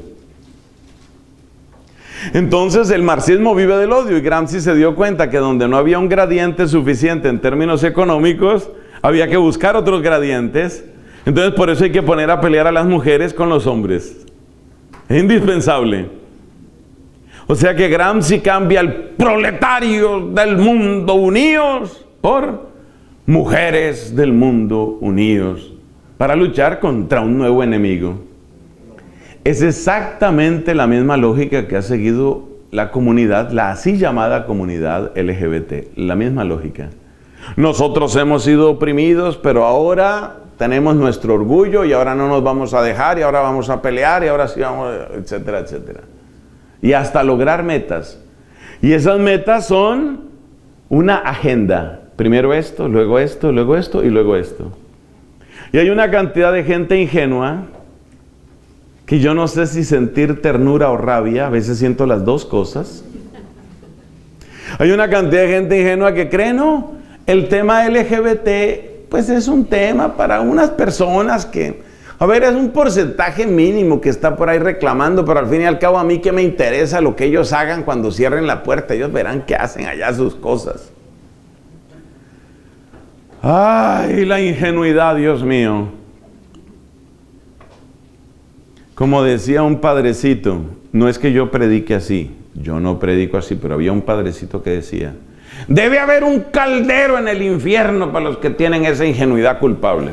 Entonces el marxismo vive del odio y Gramsci se dio cuenta que donde no había un gradiente suficiente en términos económicos, había que buscar otros gradientes. Entonces por eso hay que poner a pelear a las mujeres con los hombres. Es indispensable. O sea que Gramsci cambia el proletario del mundo unidos por mujeres del mundo unidos para luchar contra un nuevo enemigo. Es exactamente la misma lógica que ha seguido la comunidad, la así llamada comunidad L G B T, la misma lógica. Nosotros hemos sido oprimidos, pero ahora tenemos nuestro orgullo y ahora no nos vamos a dejar y ahora vamos a pelear y ahora sí vamos, etcétera, etcétera. Y hasta lograr metas. Y esas metas son una agenda. Primero esto, luego esto, luego esto y luego esto. Y hay una cantidad de gente ingenua que yo no sé si sentir ternura o rabia, a veces siento las dos cosas. Hay una cantidad de gente ingenua que cree, no, el tema L G B T, pues es un tema para unas personas que, a ver, es un porcentaje mínimo que está por ahí reclamando, pero al fin y al cabo a mí que me interesa lo que ellos hagan cuando cierren la puerta, ellos verán qué hacen allá sus cosas. Ay, la ingenuidad, Dios mío. Como decía un padrecito, no es que yo predique así, yo no predico así, pero había un padrecito que decía, debe haber un caldero en el infierno para los que tienen esa ingenuidad culpable.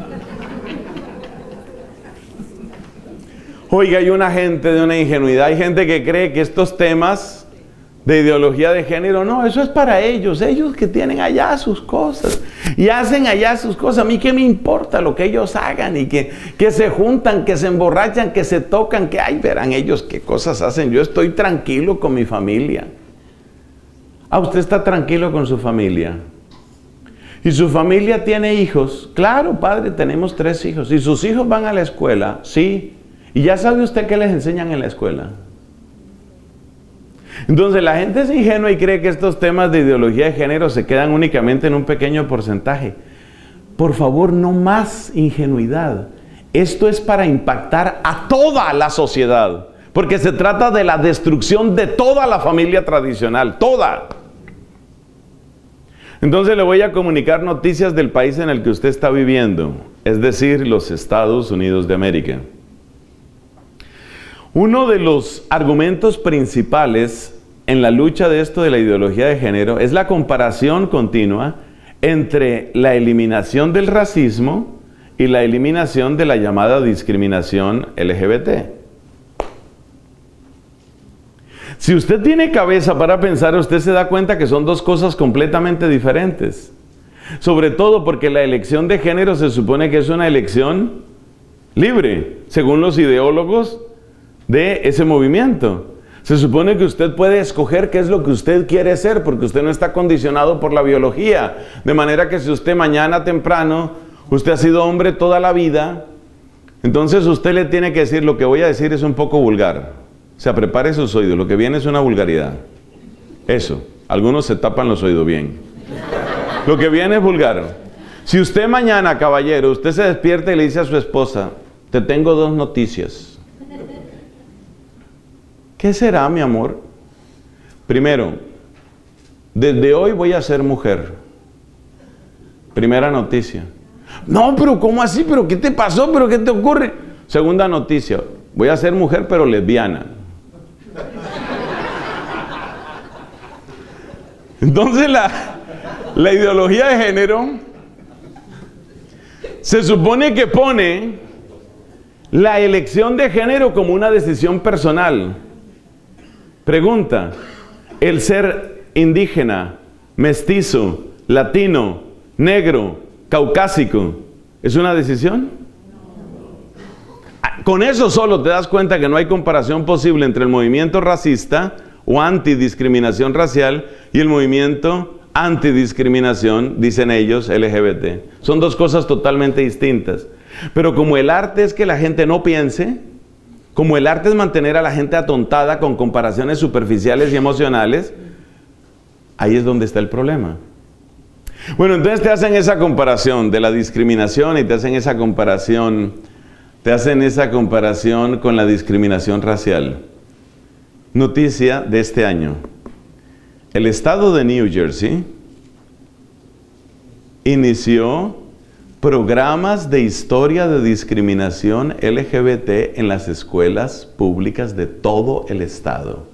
Oiga, hay una gente de una ingenuidad, hay gente que cree que estos temas de ideología de género, no, eso es para ellos, ellos que tienen allá sus cosas y hacen allá sus cosas, a mí qué me importa lo que ellos hagan y que, que se juntan, que se emborrachan, que se tocan, que ay, verán ellos qué cosas hacen, yo estoy tranquilo con mi familia. Ah, usted está tranquilo con su familia. ¿Y su familia tiene hijos? Claro, padre, tenemos tres hijos. ¿Y sus hijos van a la escuela? Sí. ¿Y ya sabe usted qué les enseñan en la escuela? Entonces la gente es ingenua y cree que estos temas de ideología de género se quedan únicamente en un pequeño porcentaje. Por favor, no más ingenuidad. Esto es para impactar a toda la sociedad, porque se trata de la destrucción de toda la familia tradicional, toda. Entonces le voy a comunicar noticias del país en el que usted está viviendo, es decir, los Estados Unidos de América. Uno de los argumentos principales en la lucha de esto de la ideología de género es la comparación continua entre la eliminación del racismo y la eliminación de la llamada discriminación L G B T. Si usted tiene cabeza para pensar, usted se da cuenta que son dos cosas completamente diferentes. Sobre todo porque la elección de género se supone que es una elección libre, según los ideólogos de ese movimiento. Se supone que usted puede escoger qué es lo que usted quiere ser, porque usted no está condicionado por la biología. De manera que si usted mañana temprano, usted ha sido hombre toda la vida, entonces usted le tiene que decir, lo que voy a decir es un poco vulgar. O sea, prepare sus oídos, lo que viene es una vulgaridad. Eso, algunos se tapan los oídos bien. Lo que viene es vulgar. Si usted mañana, caballero, usted se despierta y le dice a su esposa, te tengo dos noticias. ¿Qué será, mi amor? Primero, desde hoy voy a ser mujer. Primera noticia. No, pero ¿cómo así? ¿Pero qué te pasó? ¿Pero qué te ocurre? Segunda noticia, voy a ser mujer pero lesbiana. Entonces la, la ideología de género se supone que pone la elección de género como una decisión personal. Pregunta, ¿el ser indígena, mestizo, latino, negro, caucásico es una decisión? Con eso solo te das cuenta que no hay comparación posible entre el movimiento racista o antidiscriminación racial y el movimiento antidiscriminación, dicen ellos, L G B T. Son dos cosas totalmente distintas. Pero como el arte es que la gente no piense, como el arte es mantener a la gente atontada con comparaciones superficiales y emocionales, ahí es donde está el problema. Bueno, entonces te hacen esa comparación de la discriminación y te hacen esa comparación, te hacen esa comparación con la discriminación racial. Noticia de este año. El estado de New Jersey inició programas de historia de discriminación L G B T en las escuelas públicas de todo el estado.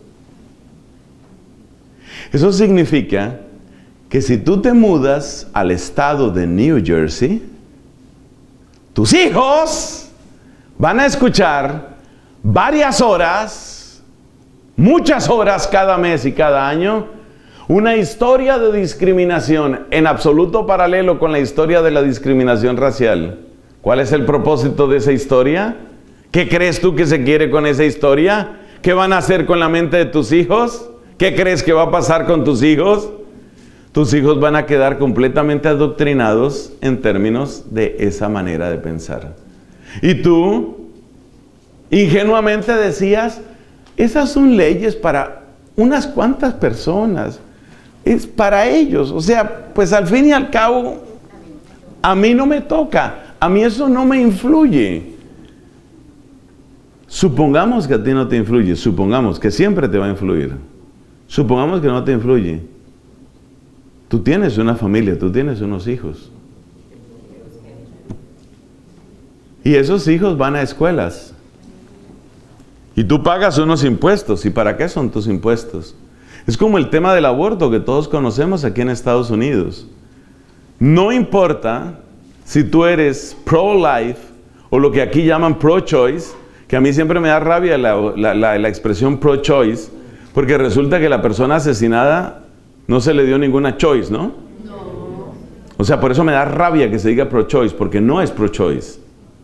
Eso significa que si tú te mudas al estado de New Jersey, tus hijos van a escuchar varias horas, muchas horas cada mes y cada año, una historia de discriminación en absoluto paralelo con la historia de la discriminación racial. ¿Cuál es el propósito de esa historia? ¿Qué crees tú que se quiere con esa historia? ¿Qué van a hacer con la mente de tus hijos? ¿Qué crees que va a pasar con tus hijos? Tus hijos van a quedar completamente adoctrinados en términos de esa manera de pensar. Y tú, ingenuamente decías, esas son leyes para unas cuantas personas. Es para ellos. O sea, pues al fin y al cabo, a mí no me toca. A mí eso no me influye. Supongamos que a ti no te influye. Supongamos que siempre te va a influir. Supongamos que no te influye. Tú tienes una familia, tú tienes unos hijos. Y esos hijos van a escuelas. Y tú pagas unos impuestos. ¿Y para qué son tus impuestos? Es como el tema del aborto que todos conocemos aquí en Estados Unidos. No importa si tú eres pro-life o lo que aquí llaman pro-choice, que a mí siempre me da rabia la, la, la, la expresión pro-choice, porque resulta que la persona asesinada no se le dio ninguna choice, ¿no? No. O sea, por eso me da rabia que se diga pro-choice, porque no es pro-choice.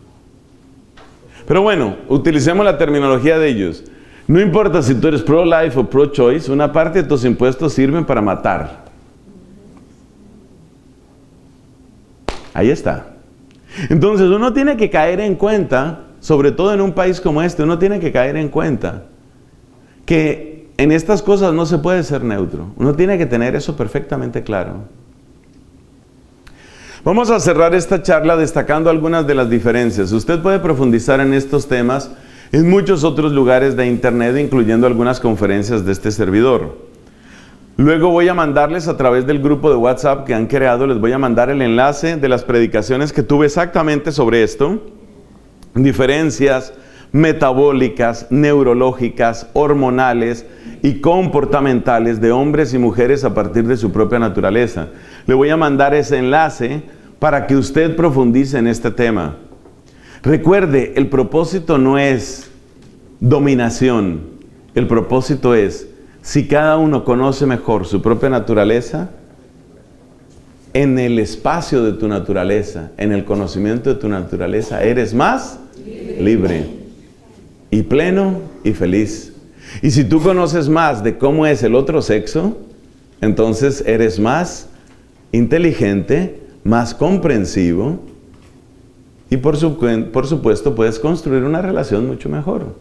Pero bueno, utilicemos la terminología de ellos. No importa si tú eres pro-life o pro-choice, una parte de tus impuestos sirven para matar. Ahí está. Entonces uno tiene que caer en cuenta, sobre todo en un país como este, uno tiene que caer en cuenta que en estas cosas no se puede ser neutro. Uno tiene que tener eso perfectamente claro. Vamos a cerrar esta charla destacando algunas de las diferencias. Usted puede profundizar en estos temas en muchos otros lugares de internet, incluyendo algunas conferencias de este servidor. Luego voy a mandarles a través del grupo de WhatsApp que han creado, les voy a mandar el enlace de las predicaciones que tuve exactamente sobre esto. Diferencias metabólicas, neurológicas, hormonales y comportamentales de hombres y mujeres a partir de su propia naturaleza. Le voy a mandar ese enlace para que usted profundice en este tema. Recuerde, el propósito no es dominación, el propósito es, si cada uno conoce mejor su propia naturaleza, en el espacio de tu naturaleza, en el conocimiento de tu naturaleza, eres más libre, libre y pleno y feliz. Y si tú conoces más de cómo es el otro sexo, entonces eres más inteligente, más comprensivo y por, su, por supuesto puedes construir una relación mucho mejor.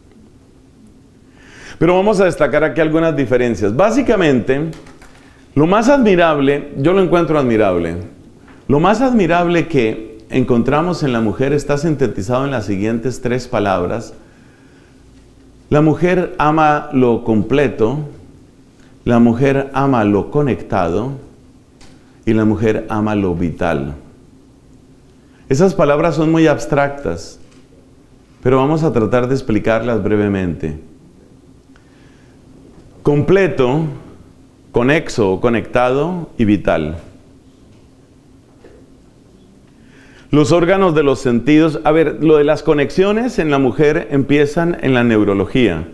Pero vamos a destacar aquí algunas diferencias. Básicamente, lo más admirable, yo lo encuentro admirable, lo más admirable que encontramos en la mujer está sintetizado en las siguientes tres palabras. La mujer ama lo completo, la mujer ama lo conectado y la mujer ama lo vital. Esas palabras son muy abstractas, pero vamos a tratar de explicarlas brevemente. Completo, conexo o conectado y vital. Los órganos de los sentidos, a ver, lo de las conexiones en la mujer empiezan en la neurología.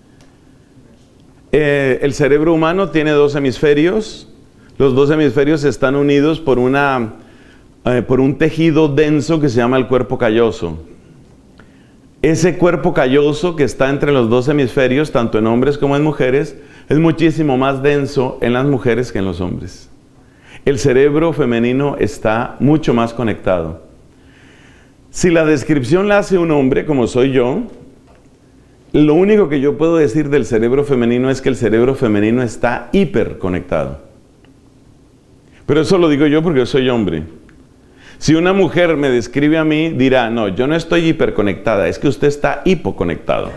Eh, el cerebro humano tiene dos hemisferios. Los dos hemisferios están unidos por, una, eh, por un tejido denso que se llama el cuerpo calloso. Ese cuerpo calloso que está entre los dos hemisferios, tanto en hombres como en mujeres, es muchísimo más denso en las mujeres que en los hombres. El cerebro femenino está mucho más conectado. Si la descripción la hace un hombre, como soy yo, lo único que yo puedo decir del cerebro femenino es que el cerebro femenino está hiperconectado. Pero eso lo digo yo porque yo soy hombre. Si una mujer me describe a mí, dirá, no, yo no estoy hiperconectada, es que usted está hipoconectado.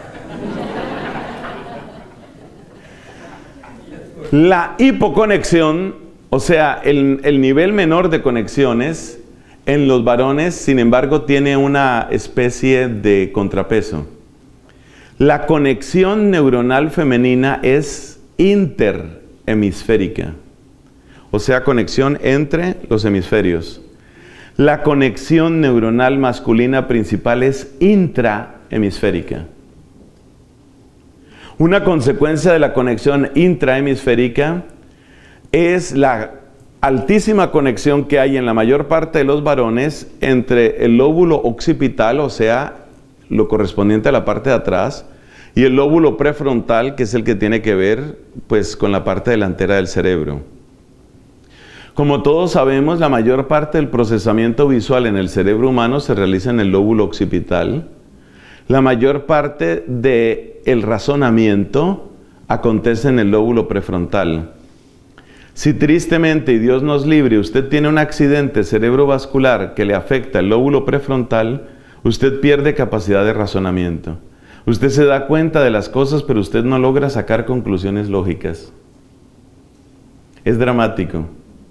La hipoconexión, o sea, el, el nivel menor de conexiones en los varones, sin embargo, tiene una especie de contrapeso. La conexión neuronal femenina es interhemisférica, o sea, conexión entre los hemisferios. La conexión neuronal masculina principal es intrahemisférica. Una consecuencia de la conexión intrahemisférica es la altísima conexión que hay en la mayor parte de los varones entre el lóbulo occipital, o sea, lo correspondiente a la parte de atrás, y el lóbulo prefrontal, que es el que tiene que ver pues, con la parte delantera del cerebro. Como todos sabemos, la mayor parte del procesamiento visual en el cerebro humano se realiza en el lóbulo occipital. La mayor parte del razonamiento acontece en el lóbulo prefrontal. Si tristemente, y Dios nos libre, usted tiene un accidente cerebrovascular que le afecta el lóbulo prefrontal, usted pierde capacidad de razonamiento. Usted se da cuenta de las cosas, pero usted no logra sacar conclusiones lógicas. Es dramático.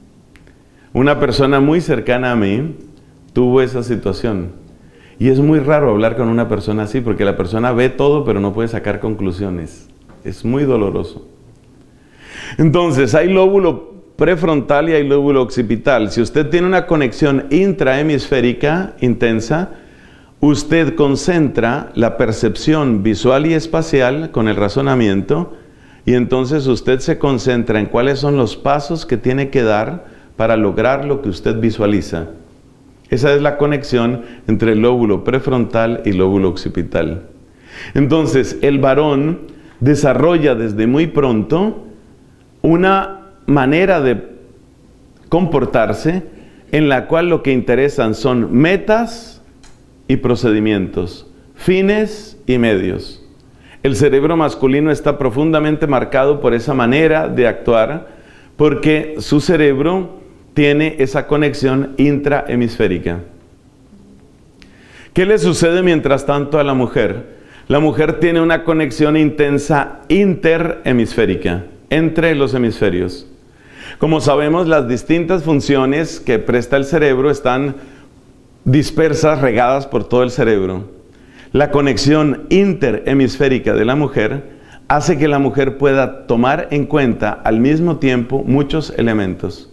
Una persona muy cercana a mí tuvo esa situación. Y es muy raro hablar con una persona así, porque la persona ve todo, pero no puede sacar conclusiones. Es muy doloroso. Entonces, hay lóbulo prefrontal y hay lóbulo occipital. Si usted tiene una conexión intrahemisférica intensa, usted concentra la percepción visual y espacial con el razonamiento, y entonces usted se concentra en cuáles son los pasos que tiene que dar para lograr lo que usted visualiza. Esa es la conexión entre el lóbulo prefrontal y lóbulo occipital. Entonces, el varón desarrolla desde muy pronto una manera de comportarse en la cual lo que interesan son metas y procedimientos, fines y medios. El cerebro masculino está profundamente marcado por esa manera de actuar porque su cerebro tiene esa conexión intrahemisférica. ¿Qué le sucede mientras tanto a la mujer? La mujer tiene una conexión intensa interhemisférica. entre los hemisferios. Como sabemos, las distintas funciones que presta el cerebro están dispersas, regadas por todo el cerebro. La conexión interhemisférica de la mujer hace que la mujer pueda tomar en cuenta al mismo tiempo muchos elementos.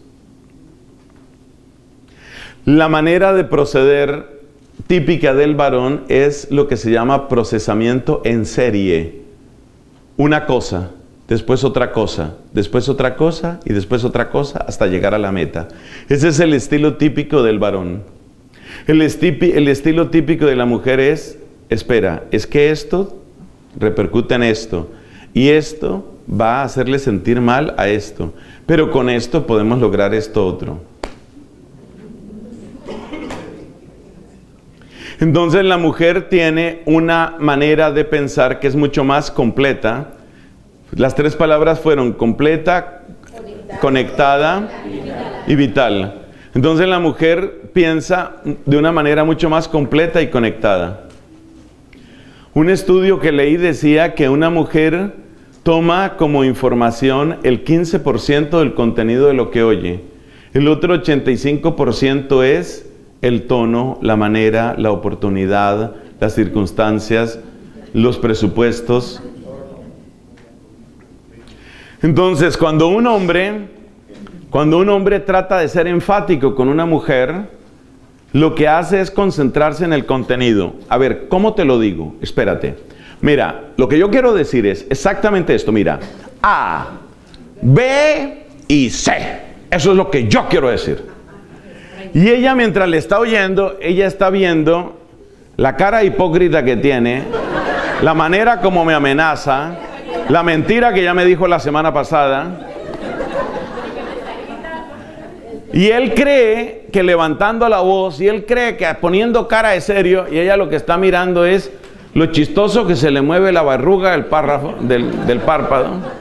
La manera de proceder típica del varón es lo que se llama procesamiento en serie. Una cosa, después otra cosa, después otra cosa y después otra cosa hasta llegar a la meta. Ese es el estilo típico del varón. El, estipi, el estilo típico de la mujer es, espera, es que esto repercute en esto y esto va a hacerle sentir mal a esto, pero con esto podemos lograr esto otro. Entonces la mujer tiene una manera de pensar que es mucho más completa. Las tres palabras fueron completa, conectada, conectada y vital. Entonces la mujer piensa de una manera mucho más completa y conectada. Un estudio que leí decía que una mujer toma como información el quince por ciento del contenido de lo que oye. El otro ochenta y cinco por ciento es el tono, la manera, la oportunidad, las circunstancias, los presupuestos. Entonces, cuando un hombre, cuando un hombre trata de ser enfático con una mujer, lo que hace es concentrarse en el contenido. A ver, ¿cómo te lo digo? Espérate. Mira, lo que yo quiero decir es exactamente esto. Mira, A, B y C. Eso es lo que yo quiero decir. Y ella, mientras le está oyendo, ella está viendo la cara hipócrita que tiene, la manera como me amenaza, la mentira que ya me dijo la semana pasada. Y él cree que levantando la voz, y él cree que poniendo cara de serio, y ella lo que está mirando es lo chistoso que se le mueve la verruga del párrafo, del, del párpado.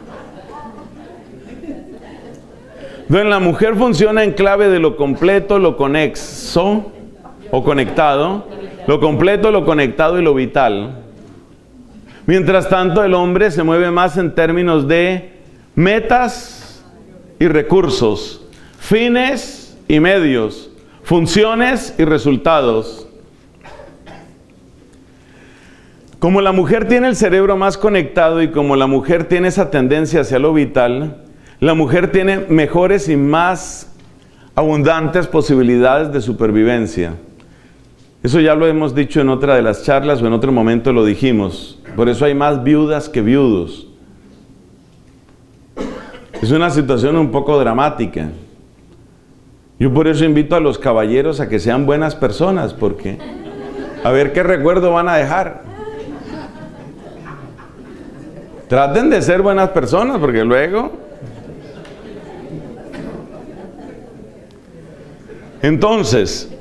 Entonces la mujer funciona en clave de lo completo, lo conexo o conectado, lo completo, lo conectado y lo vital. Mientras tanto el hombre se mueve más en términos de metas y recursos, fines y medios, funciones y resultados. Como la mujer tiene el cerebro más conectado y como la mujer tiene esa tendencia hacia lo vital, la mujer tiene mejores y más abundantes posibilidades de supervivencia. Eso ya lo hemos dicho en otra de las charlas o en otro momento lo dijimos. Por eso hay más viudas que viudos. Es una situación un poco dramática. Yo por eso invito a los caballeros a que sean buenas personas, porque a ver qué recuerdo van a dejar. Traten de ser buenas personas, porque luego... Entonces,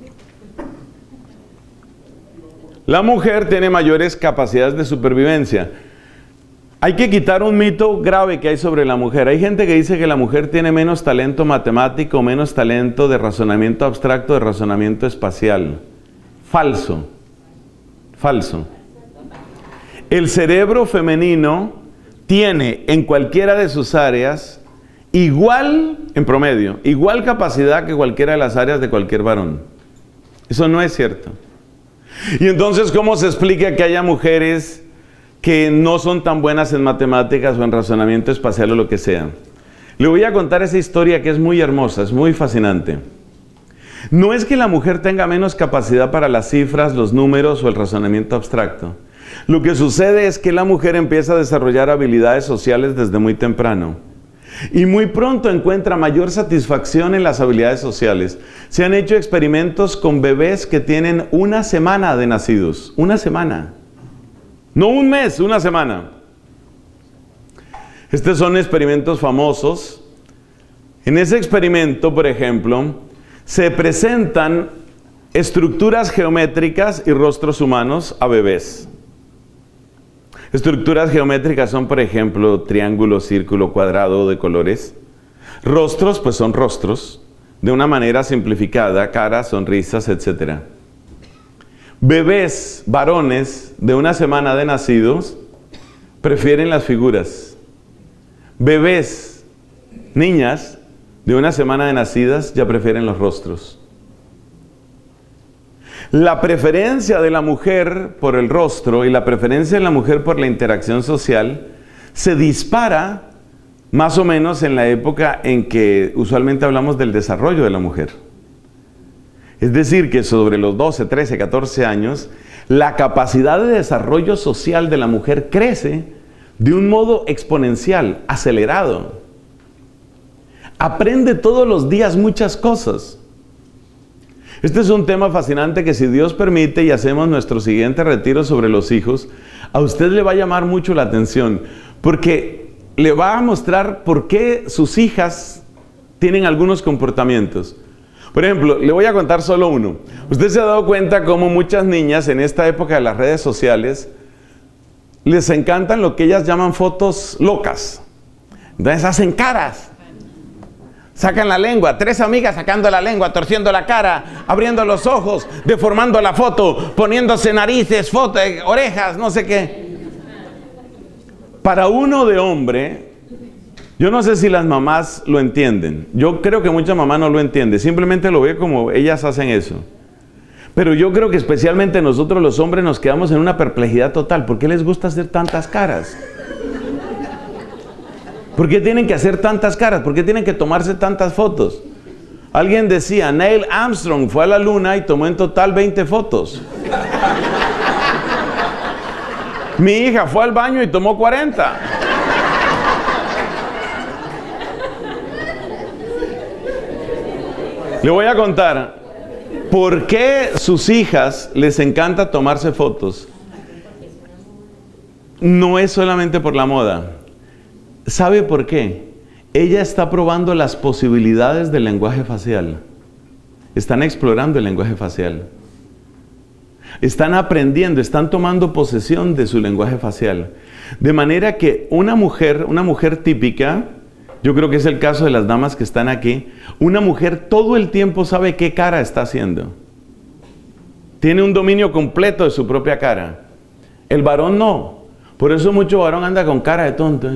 la mujer tiene mayores capacidades de supervivencia. Hay que quitar un mito grave que hay sobre la mujer. Hay gente que dice que la mujer tiene menos talento matemático, menos talento de razonamiento abstracto, de razonamiento espacial. Falso. Falso. El cerebro femenino tiene en cualquiera de sus áreas igual, en promedio, igual capacidad que cualquiera de las áreas de cualquier varón. Eso no es cierto. Y entonces, ¿cómo se explica que haya mujeres que no son tan buenas en matemáticas o en razonamiento espacial o lo que sea? Le voy a contar esa historia que es muy hermosa, es muy fascinante. No es que la mujer tenga menos capacidad para las cifras, los números o el razonamiento abstracto. Lo que sucede es que la mujer empieza a desarrollar habilidades sociales desde muy temprano. Y muy pronto encuentra mayor satisfacción en las habilidades sociales. Se han hecho experimentos con bebés que tienen una semana de nacidos. Una semana. No un mes, una semana. Estos son experimentos famosos. En ese experimento, por ejemplo, se presentan estructuras geométricas y rostros humanos a bebés. Estructuras geométricas son, por ejemplo, triángulo, círculo, cuadrado de colores. Rostros, pues son rostros, de una manera simplificada, caras, sonrisas, etcétera. Bebés, varones, de una semana de nacidos, prefieren las figuras. bebés, niñas de una semana de nacidas ya prefieren los rostros. La preferencia de la mujer por el rostro y la preferencia de la mujer por la interacción social se dispara más o menos en la época en que usualmente hablamos del desarrollo de la mujer. Es decir, que sobre los doce, trece, catorce años, la capacidad de desarrollo social de la mujer crece de un modo exponencial, acelerado. Aprende todos los días muchas cosas. Este es un tema fascinante que, si Dios permite y hacemos nuestro siguiente retiro sobre los hijos, a usted le va a llamar mucho la atención, porque le va a mostrar por qué sus hijas tienen algunos comportamientos. Por ejemplo, le voy a contar solo uno. Usted se ha dado cuenta cómo muchas niñas en esta época de las redes sociales les encantan lo que ellas llaman fotos locas. Entonces hacen caras. Sacan la lengua, tres amigas sacando la lengua, torciendo la cara, abriendo los ojos, deformando la foto, poniéndose narices, foto, orejas, no sé qué. Para uno de hombre, yo no sé si las mamás lo entienden. Yo creo que muchas mamás no lo entienden. Simplemente lo ve como ellas hacen eso. Pero yo creo que especialmente nosotros los hombres nos quedamos en una perplejidad total. ¿Por qué les gusta hacer tantas caras? ¿Por qué tienen que hacer tantas caras? ¿Por qué tienen que tomarse tantas fotos? Alguien decía, Neil Armstrong fue a la luna y tomó en total veinte fotos. Mi hija fue al baño y tomó cuarenta. Le voy a contar por qué sus hijas les encanta tomarse fotos. No es solamente por la moda. ¿Sabe por qué? Ella está probando las posibilidades del lenguaje facial. Están explorando el lenguaje facial. Están aprendiendo, están tomando posesión de su lenguaje facial. De manera que una mujer, una mujer típica, yo creo que es el caso de las damas que están aquí, una mujer todo el tiempo sabe qué cara está haciendo. Tiene un dominio completo de su propia cara. El varón no. Por eso mucho varón anda con cara de tonto.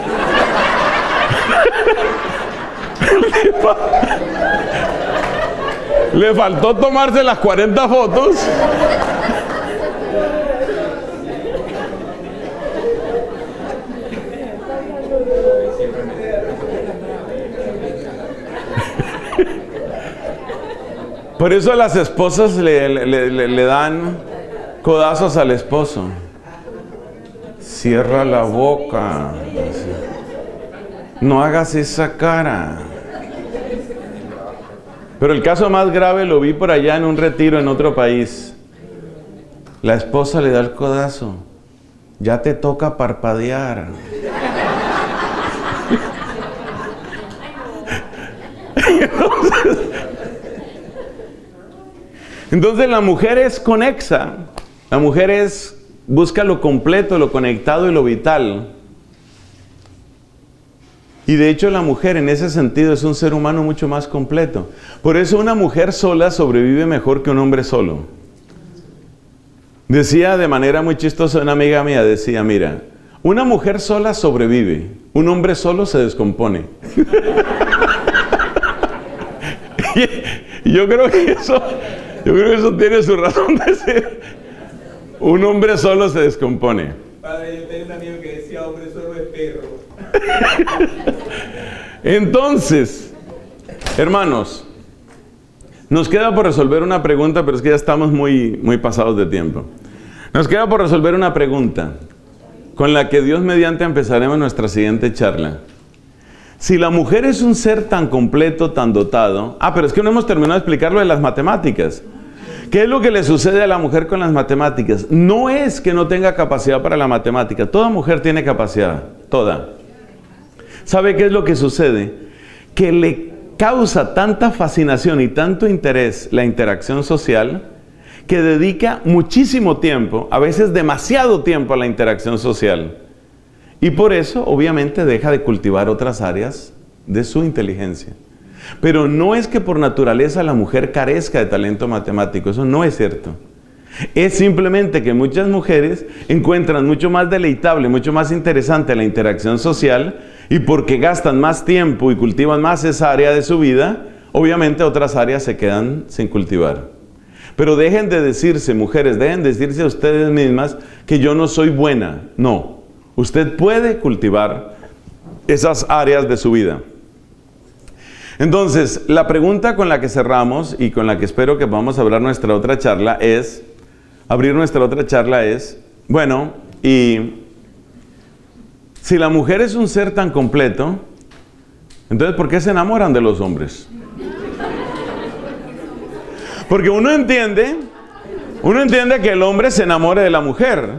Le faltó tomarse las cuarenta fotos. Por eso las esposas le, le, le, le dan codazos al esposo. Cierra la boca. No hagas esa cara. Pero el caso más grave lo vi por allá en un retiro en otro país. La esposa le da el codazo. Ya te toca parpadear. Entonces, entonces la mujer es conexa. La mujer es, busca lo completo, lo conectado y lo vital. Y de hecho la mujer en ese sentido es un ser humano mucho más completo. Por eso una mujer sola sobrevive mejor que un hombre solo. Decía de manera muy chistosa una amiga mía, decía, mira, una mujer sola sobrevive, un hombre solo se descompone. Y yo creo que eso, yo creo que eso tiene su razón de ser. Un hombre solo se descompone. Padre, yo tenía un amigo que decía, hombre solo es perro. Entonces, hermanos, nos queda por resolver una pregunta, pero es que ya estamos muy, muy pasados de tiempo. Nos queda por resolver una pregunta, con la que Dios mediante empezaremos nuestra siguiente charla. Si la mujer es un ser tan completo, tan dotado... Ah, pero es que no hemos terminado de explicar lo de las matemáticas. ¿Qué es lo que le sucede a la mujer con las matemáticas? No es que no tenga capacidad para la matemática. Toda mujer tiene capacidad, toda. ¿Sabe qué es lo que sucede? Que le causa tanta fascinación y tanto interés la interacción social, que dedica muchísimo tiempo, a veces demasiado tiempo a la interacción social. Y por eso, obviamente, deja de cultivar otras áreas de su inteligencia. Pero no es que por naturaleza la mujer carezca de talento matemático, eso no es cierto. Es simplemente que muchas mujeres encuentran mucho más deleitable, mucho más interesante la interacción social Y porque gastan más tiempo y cultivan más esa área de su vida, obviamente otras áreas se quedan sin cultivar. Pero dejen de decirse, mujeres, dejen de decirse a ustedes mismas que yo no soy buena. No, usted puede cultivar esas áreas de su vida. Entonces, la pregunta con la que cerramos y con la que espero que vamos a hablar nuestra otra charla es, abrir nuestra otra charla es, bueno, y si la mujer es un ser tan completo, entonces ¿por qué se enamoran de los hombres? Porque uno entiende, uno entiende que el hombre se enamore de la mujer.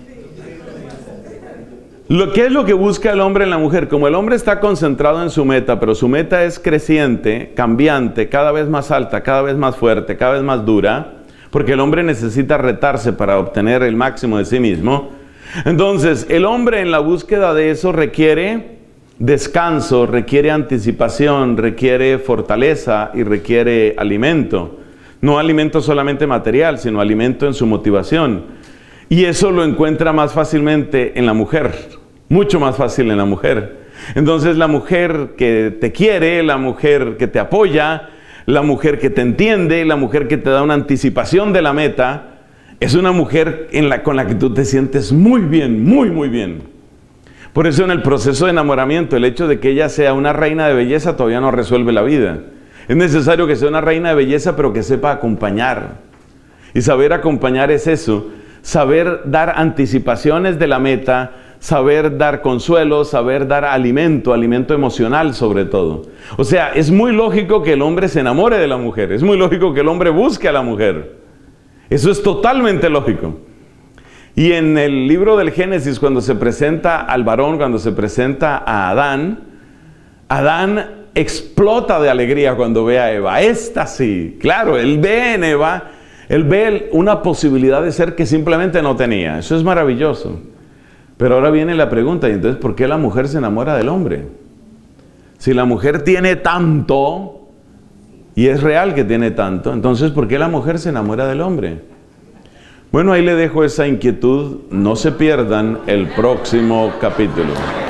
Lo que es lo que busca el hombre en la mujer, como el hombre está concentrado en su meta, pero su meta es creciente, cambiante, cada vez más alta, cada vez más fuerte, cada vez más dura, porque el hombre necesita retarse para obtener el máximo de sí mismo. Entonces, el hombre en la búsqueda de eso requiere descanso, requiere anticipación, requiere fortaleza y requiere alimento. No alimento solamente material, sino alimento en su motivación. Y eso lo encuentra más fácilmente en la mujer, mucho más fácil en la mujer. Entonces la mujer que te quiere, la mujer que te apoya, la mujer que te entiende, la mujer que te da una anticipación de la meta, es una mujer en la, con la que tú te sientes muy bien, muy, muy bien. Por eso en el proceso de enamoramiento, el hecho de que ella sea una reina de belleza todavía no resuelve la vida. Es necesario que sea una reina de belleza, pero que sepa acompañar. Y saber acompañar es eso. Saber dar anticipaciones de la meta, saber dar consuelo, saber dar alimento, alimento emocional sobre todo. O sea, es muy lógico que el hombre se enamore de la mujer, es muy lógico que el hombre busque a la mujer. Eso es totalmente lógico. Y en el libro del Génesis, cuando se presenta al varón, cuando se presenta a Adán, Adán explota de alegría cuando ve a Eva. Esta sí, claro, él ve en Eva, él ve una posibilidad de ser que simplemente no tenía. Eso es maravilloso. Pero ahora viene la pregunta, ¿y entonces por qué la mujer se enamora del hombre? Si la mujer tiene tanto, y es real que tiene tanto, entonces ¿por qué la mujer se enamora del hombre? Bueno, ahí le dejo esa inquietud. No se pierdan el próximo capítulo.